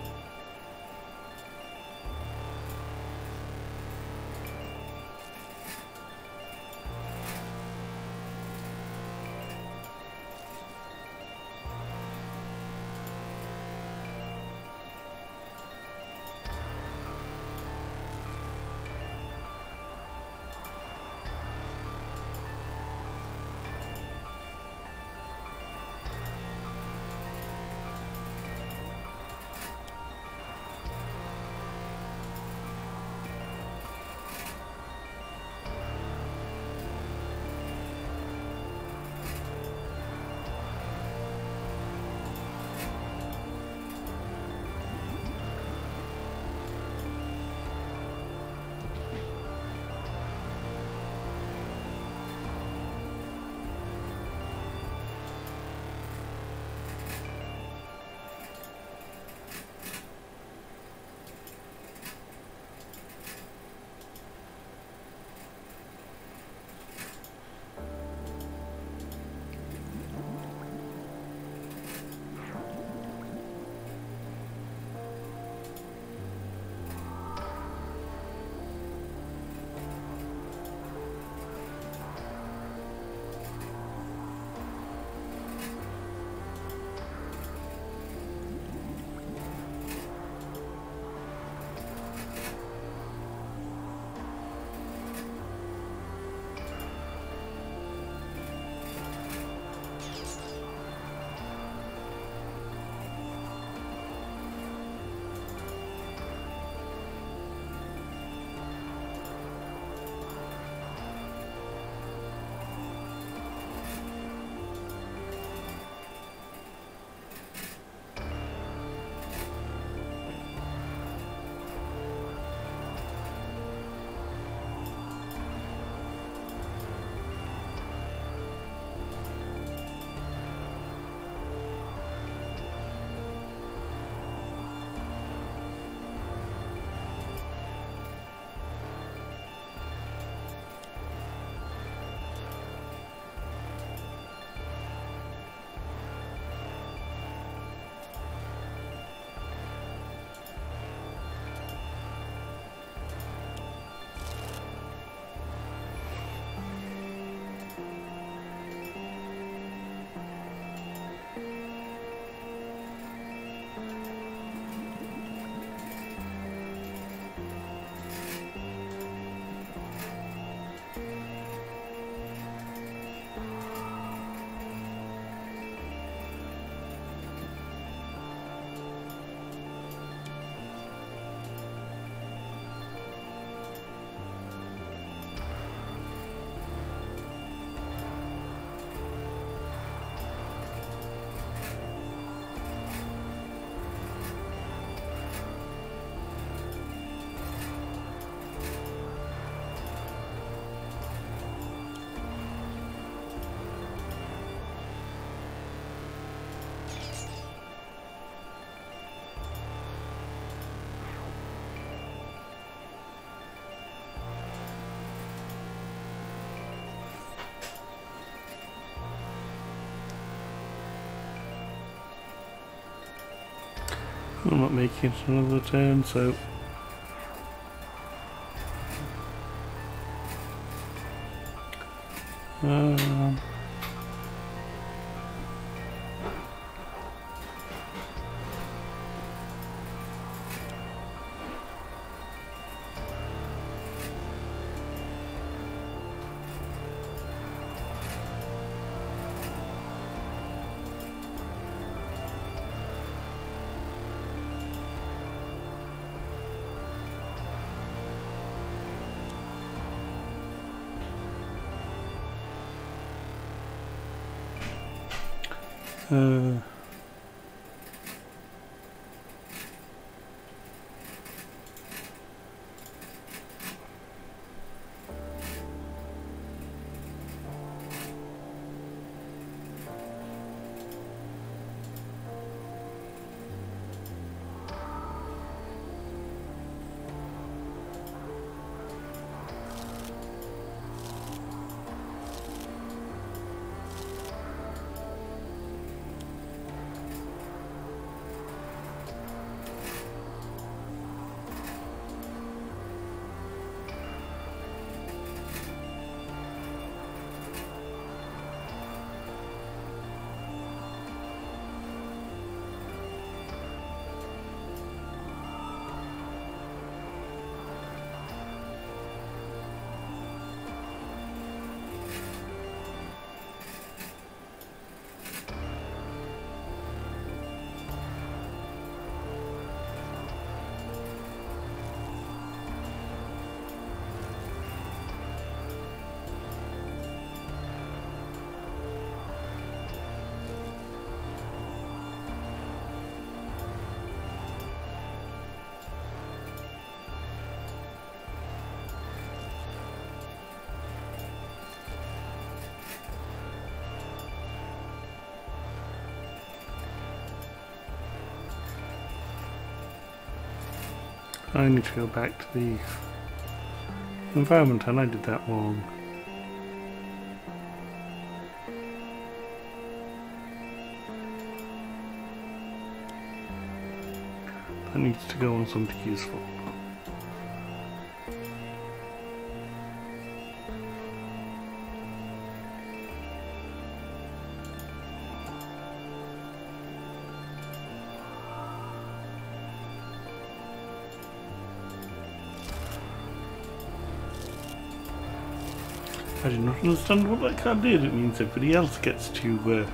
I'm not making it another turn, so um, Uh, I need to go back to the environment, and I did that wrong. That needs to go on something useful. I did not understand what that card did. It means everybody else gets to uh,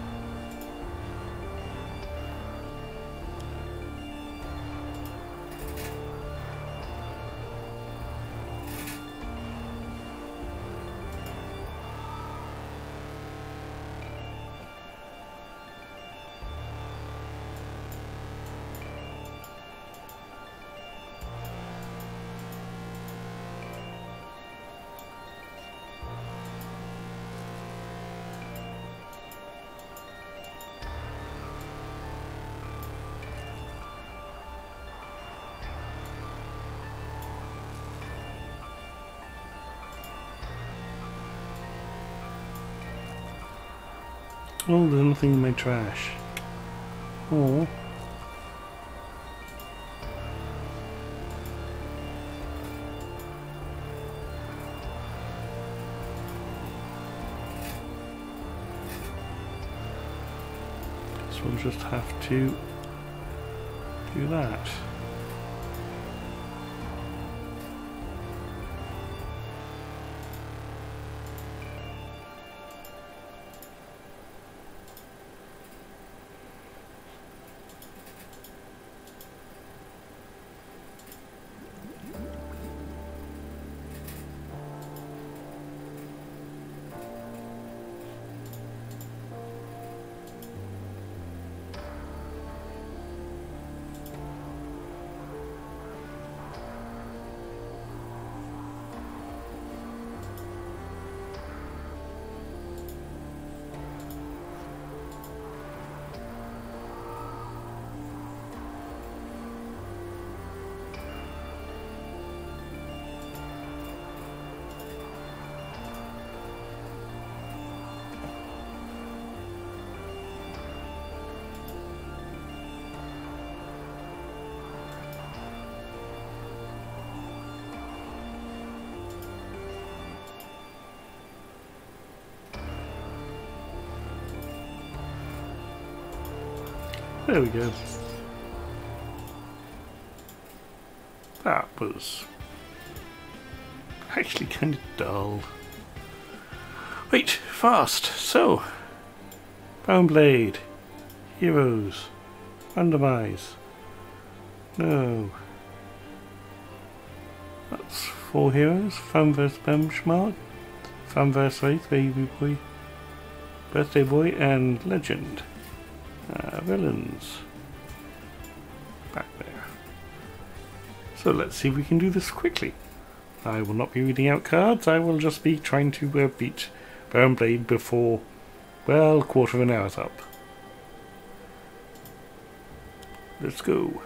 oh, there's nothing in my trash. Oh. So we'll just have to do that. There we go. That was actually kind of dull. Wait, fast. So, Brown Blade, Heroes, Randomize. No. That's four heroes. Fanverse Benchmark, Fanverse Wraith, Baby Boy, Birthday Boy, and Legend. Uh, villains. Back there. So let's see if we can do this quickly. I will not be reading out cards, I will just be trying to uh, beat Baron Blade before, well, a quarter of an hour's up. Let's go.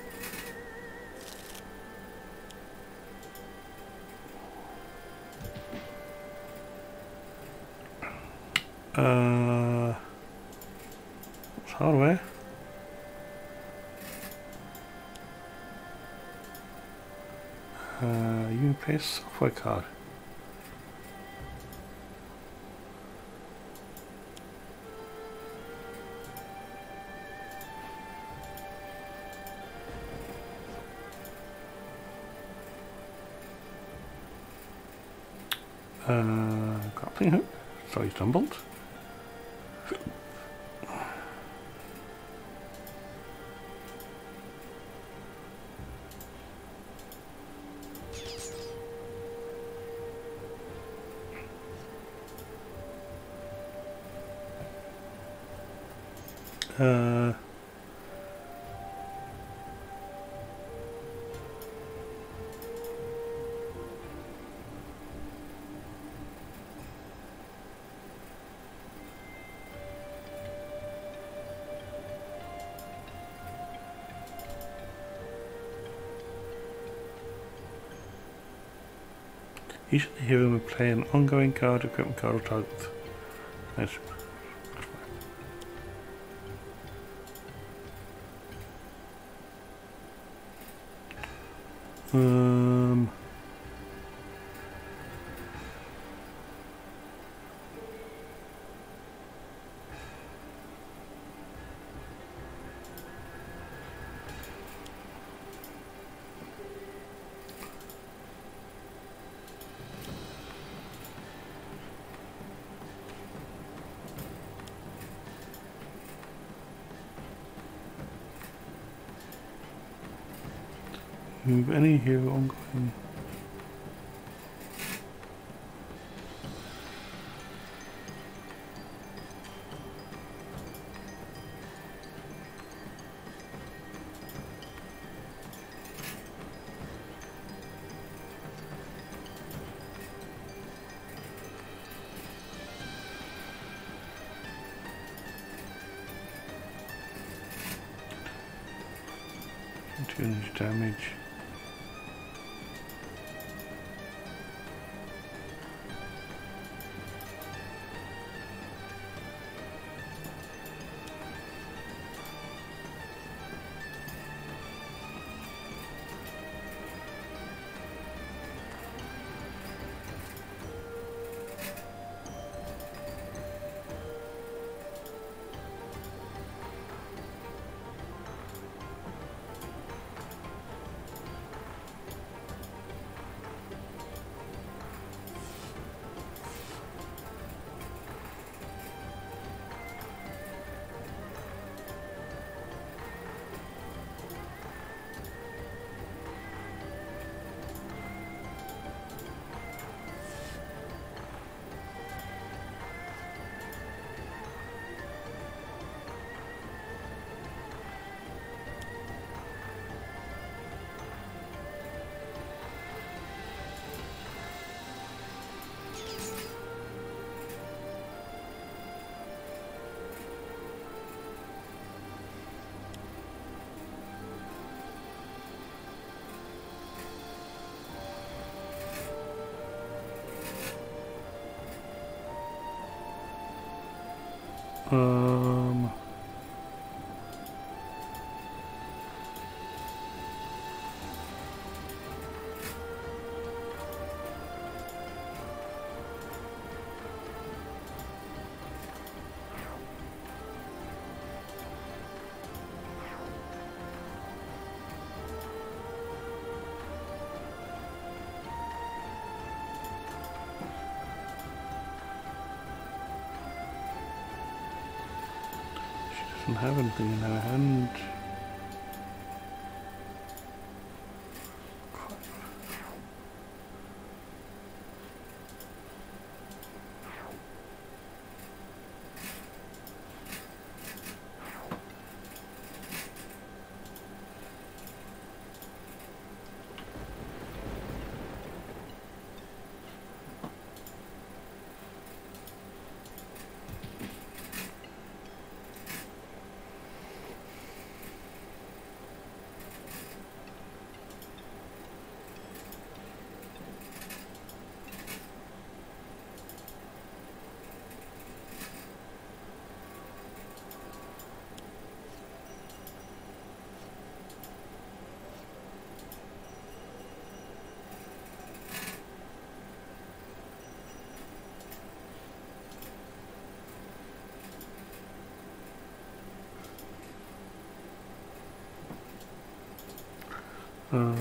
Uh, what's hardware? Uh, Unipace software card. Uh, grappling hook. Sorry, stumbled. Uh, each of the hero may play an ongoing card, equipment card, or target. Nice. Um. Move any hero ongoing. Two inch damage. Um. Doesn't have anything in her hand. Uh,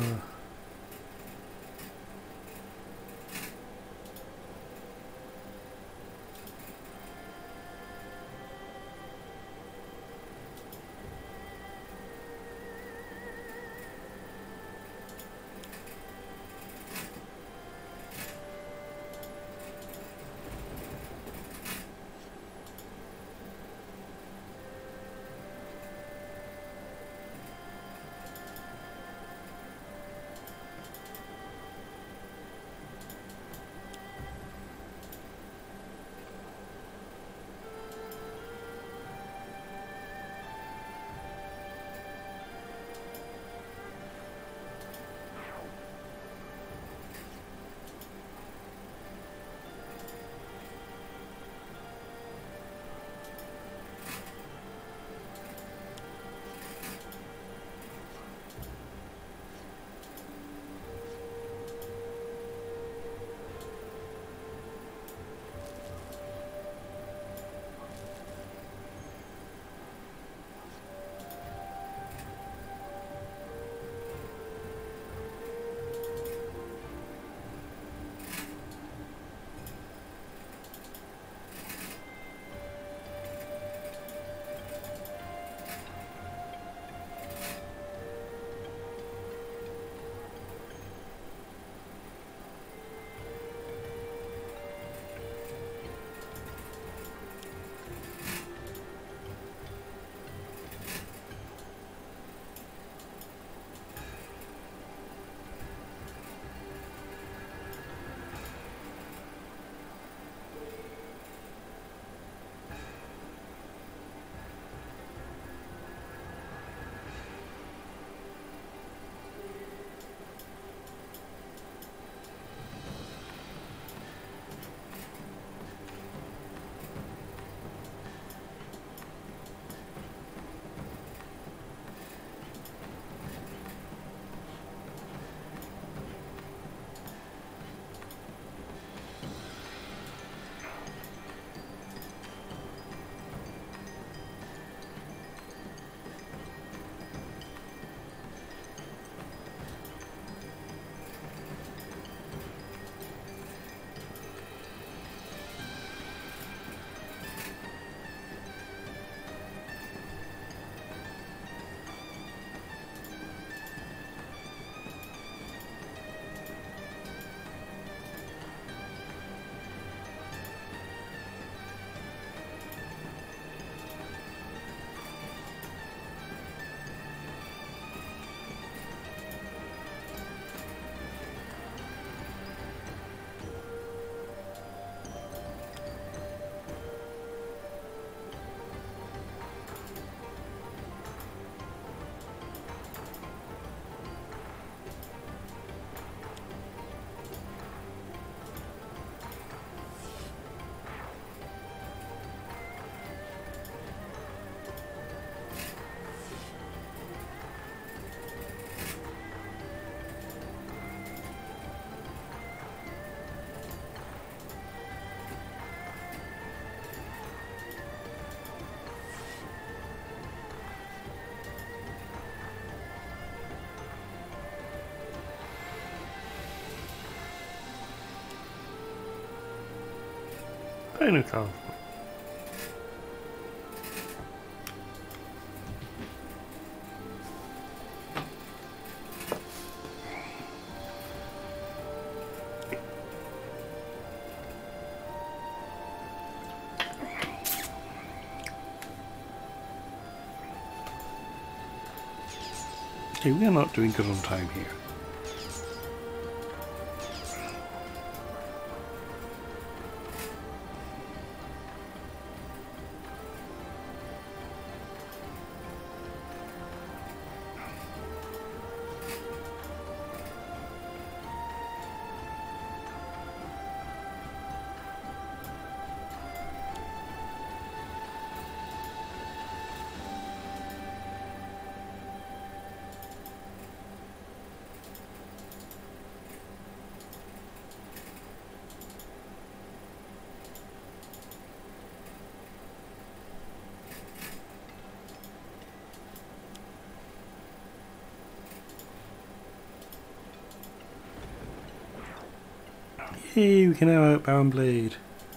kind of colorful. Okay, we are not doing good on time here. Hey, we can now out Baron Blade.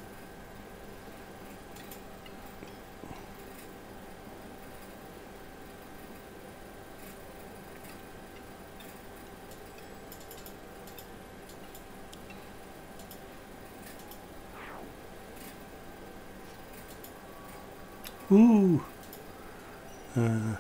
Ooh. Uh.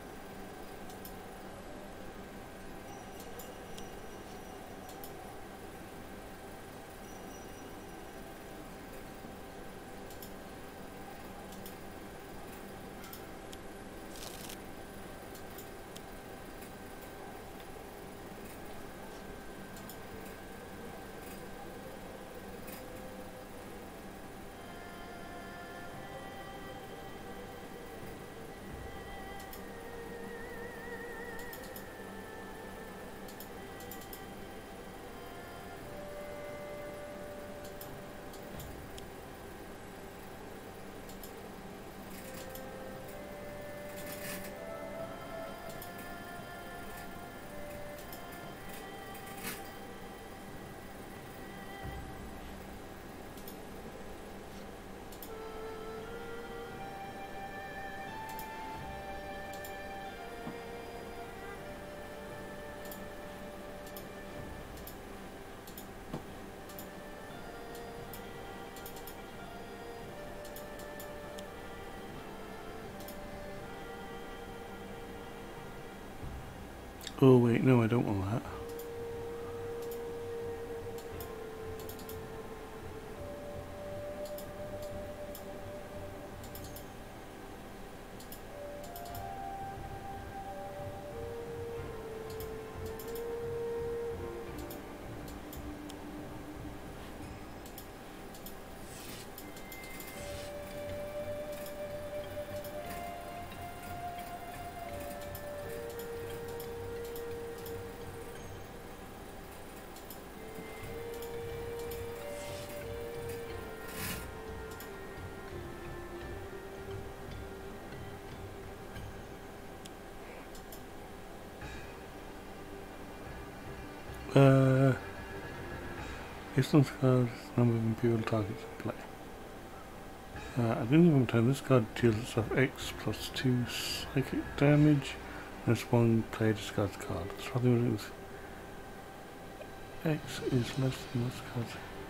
Oh wait, no, I don't want that. Uh, based on cards, number of imperial targets in play. Uh, at the end of the turn, this card deals itself X plus two psychic damage, and it's one player discards card. So I think it is X is less than this card.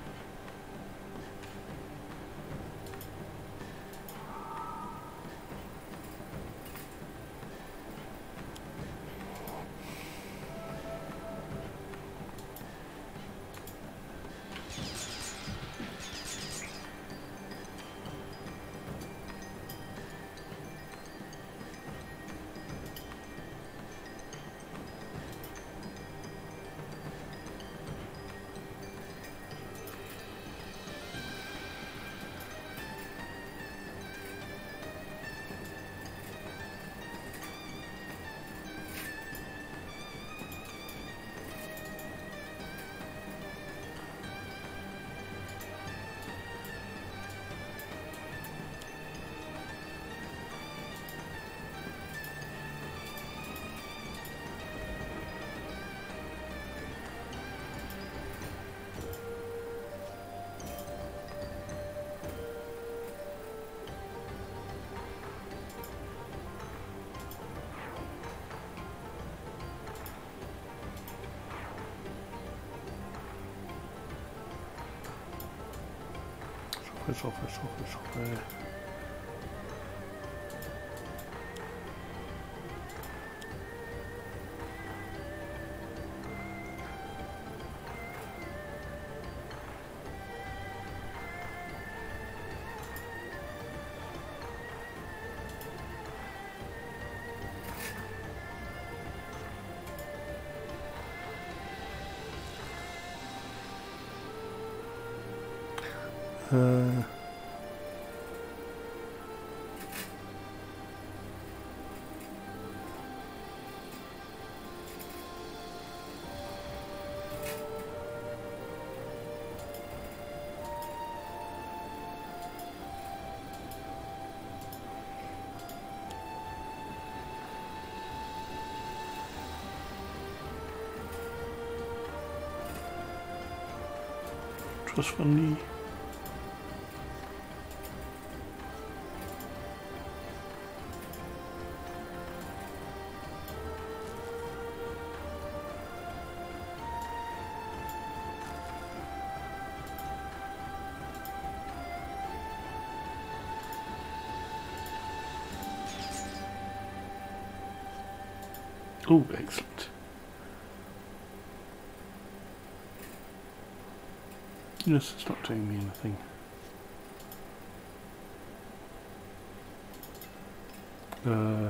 Software, software, software, software. Uh, trust fundy. Oh, excellent. Yes, it's not doing me anything. Uh...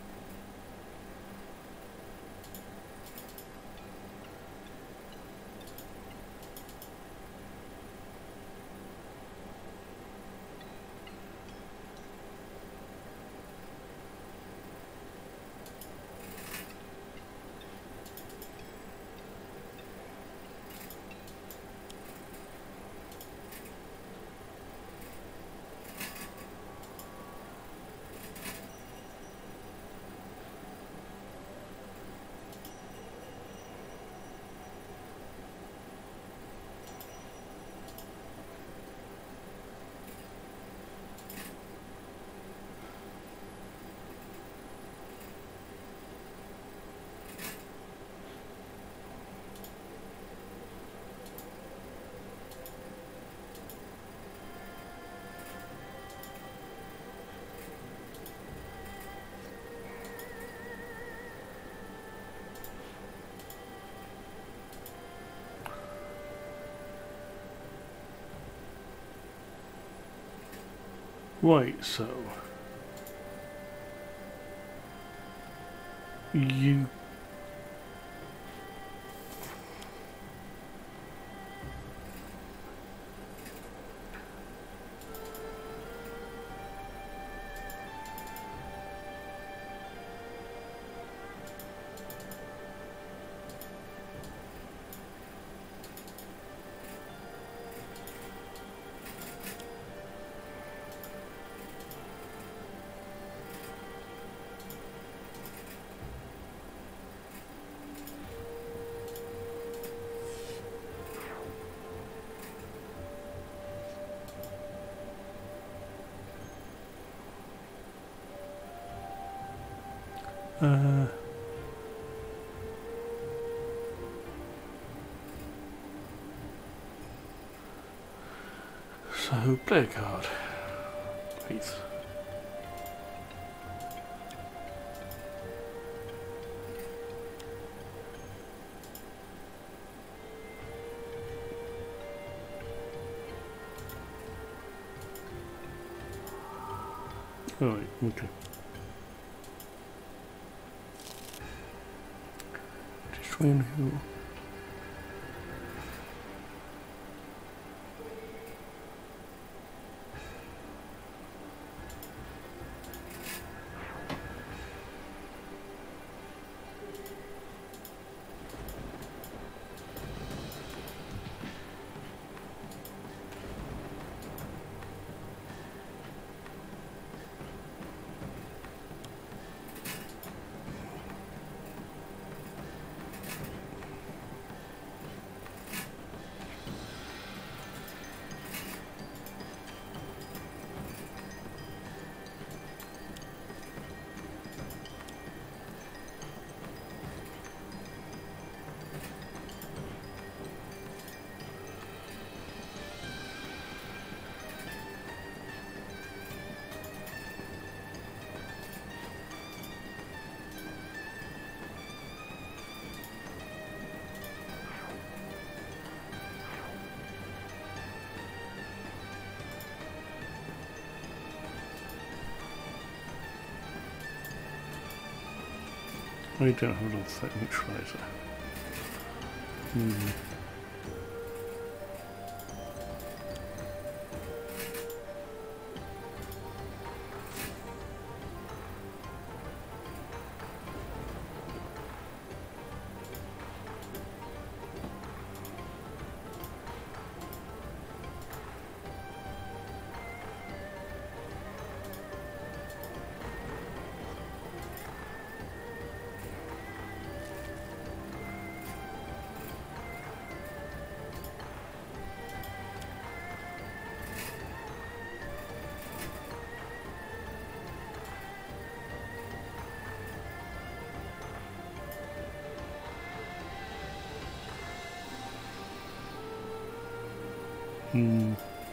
Right, so you Uh, so, play a card, please. Alright, okay. Destroy who? I don't have a set neutralizer. Hmm. Hmm.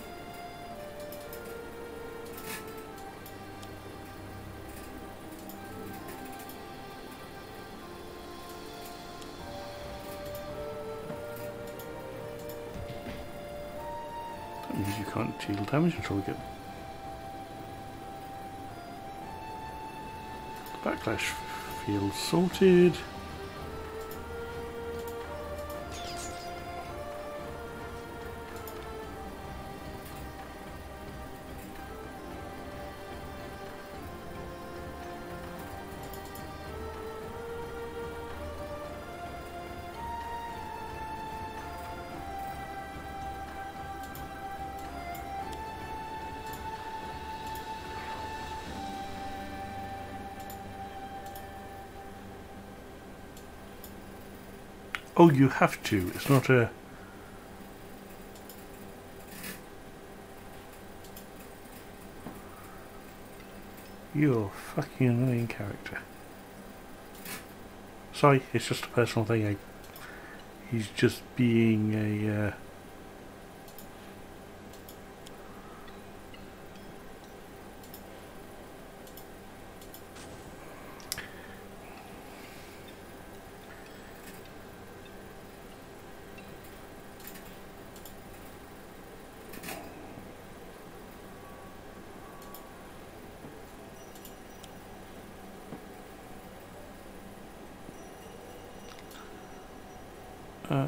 That means you can't deal damage until we get the backlash field sorted. Oh, you have to. It's not a... You're a fucking annoying character. Sorry, it's just a personal thing. I, he's just being a... Uh, Uh,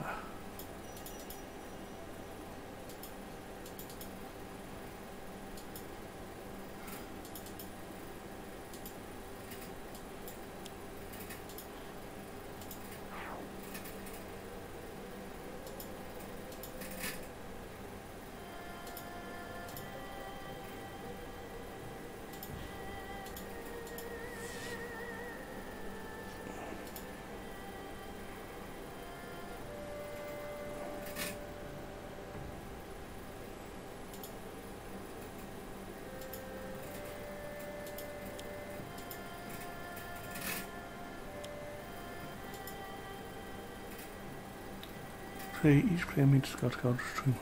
play each player may discard a card string.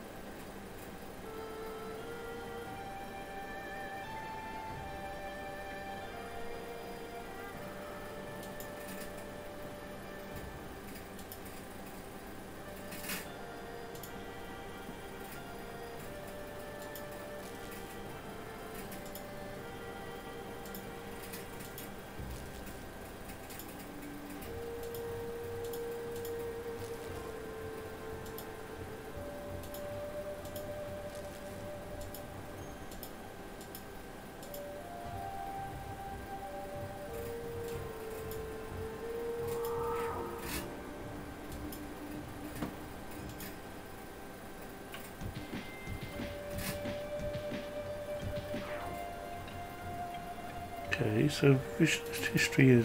Okay, so Visionist history is...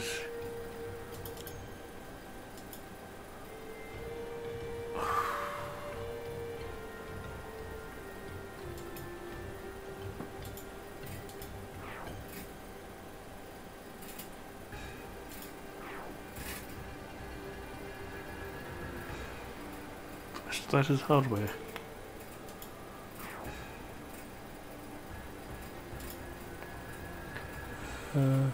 That is hardware. Uh,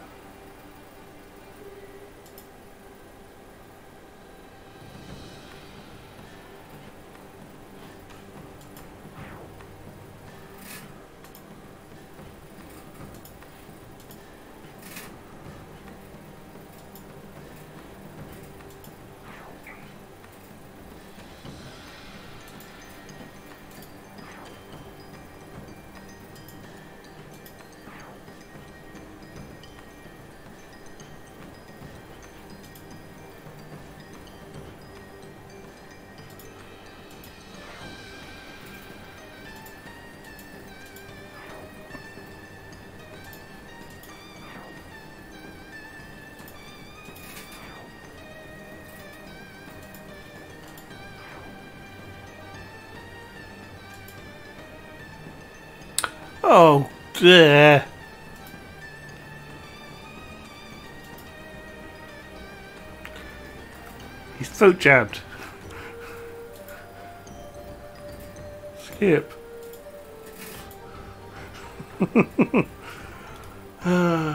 oh, dear. He's throat jabbed. hip. uh,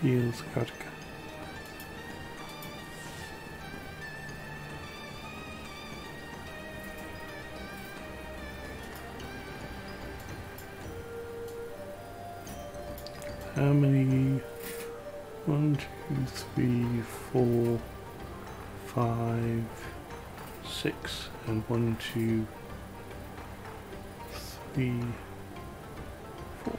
Heals, gotta go. How many? One, two, three, four, five, six, and one, two, three, four.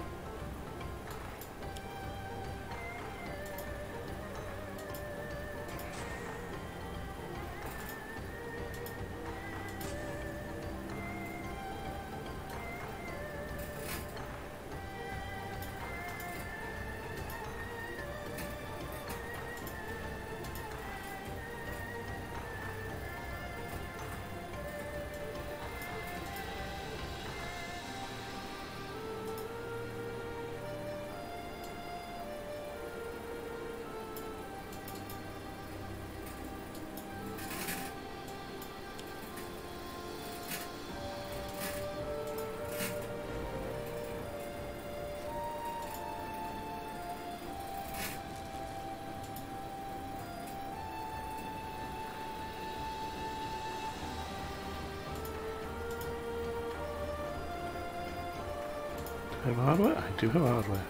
Do I have hardware? I do have hardware.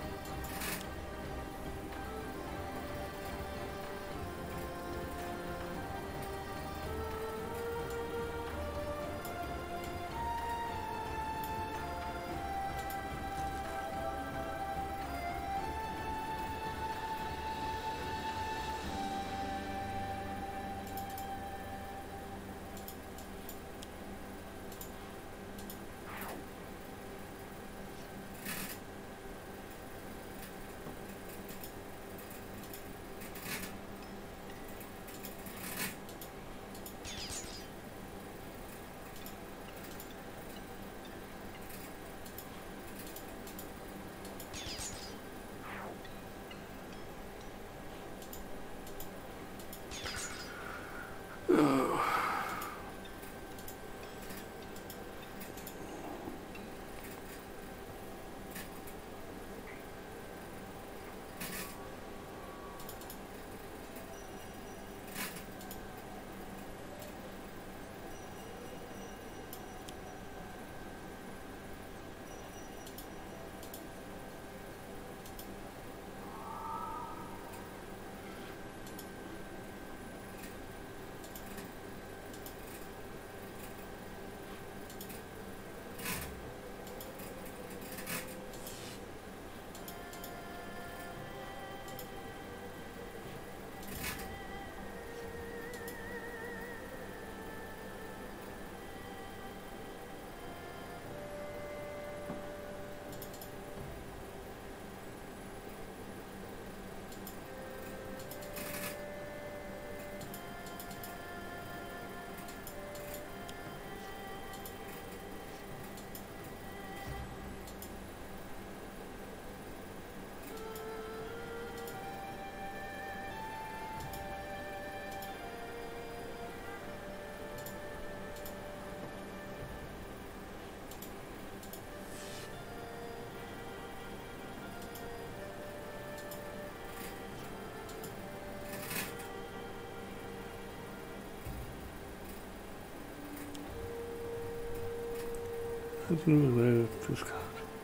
I didn't remove this card.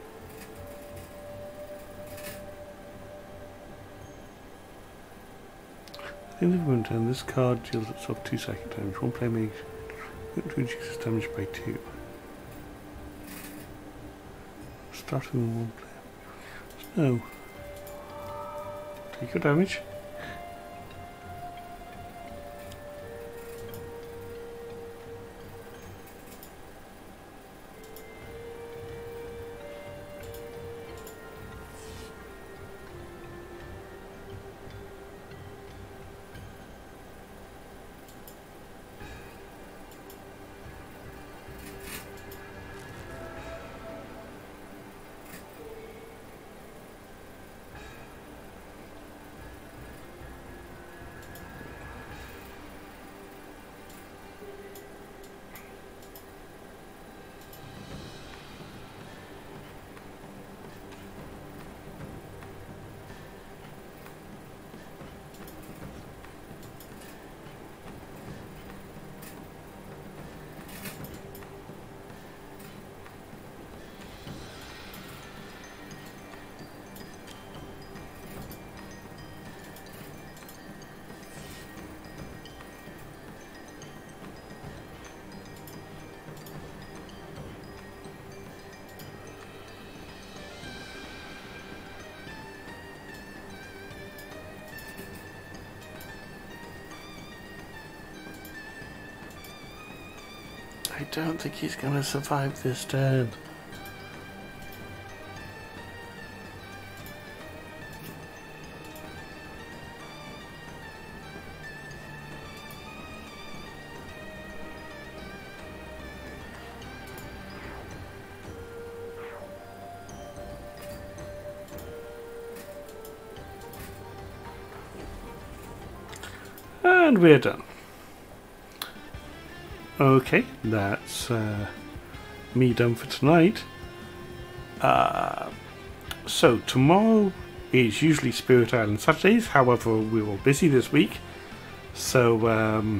At the end of the turn, this card deals itself two psychic damage. One player may reduce damage by two. Starting with one player. No. Take your damage. I don't think he's going to survive this turn. And we're done. Okay, that's uh, me done for tonight. Uh, so tomorrow is usually Spirit Island Saturdays, however we were busy this week, so um,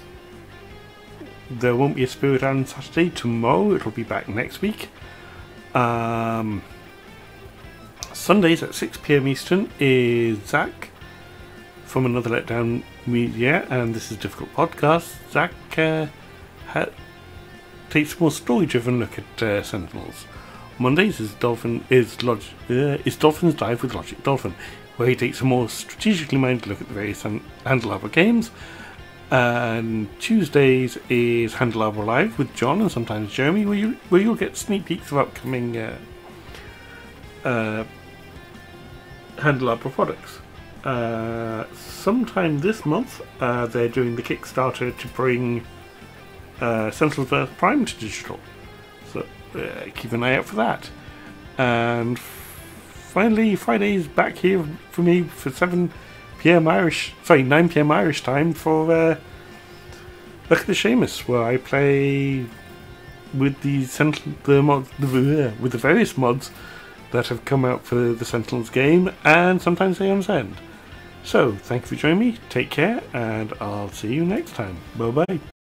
there won't be a Spirit Island Saturday tomorrow, it'll be back next week. Um, Sundays at six p m Eastern is Zach from Another Letdown Media, and This is Difficult Podcast. Zach uh, ha takes a more story-driven look at uh, Sentinels. Mondays is Dolphin is Log uh, is Dolphin's Dive with Logic Dolphin, where he takes a more strategically minded look at the various Handleable games. And Tuesdays is Handleable Live with John and sometimes Jeremy, where you where you'll get sneak peeks of upcoming uh, uh, Handleable products. Uh, sometime this month, uh, they're doing the Kickstarter to bring uh, Sentinels Earth Prime to digital, so uh, keep an eye out for that. And finally, Friday's back here for me for seven p m Irish, sorry, nine p m Irish time for uh, Look at the Seamus, where I play with the Sentinel, the mod, the, with the various mods that have come out for the Sentinels game, and sometimes Aeon's End. So, thank you for joining me, take care, and I'll see you next time. Bye bye.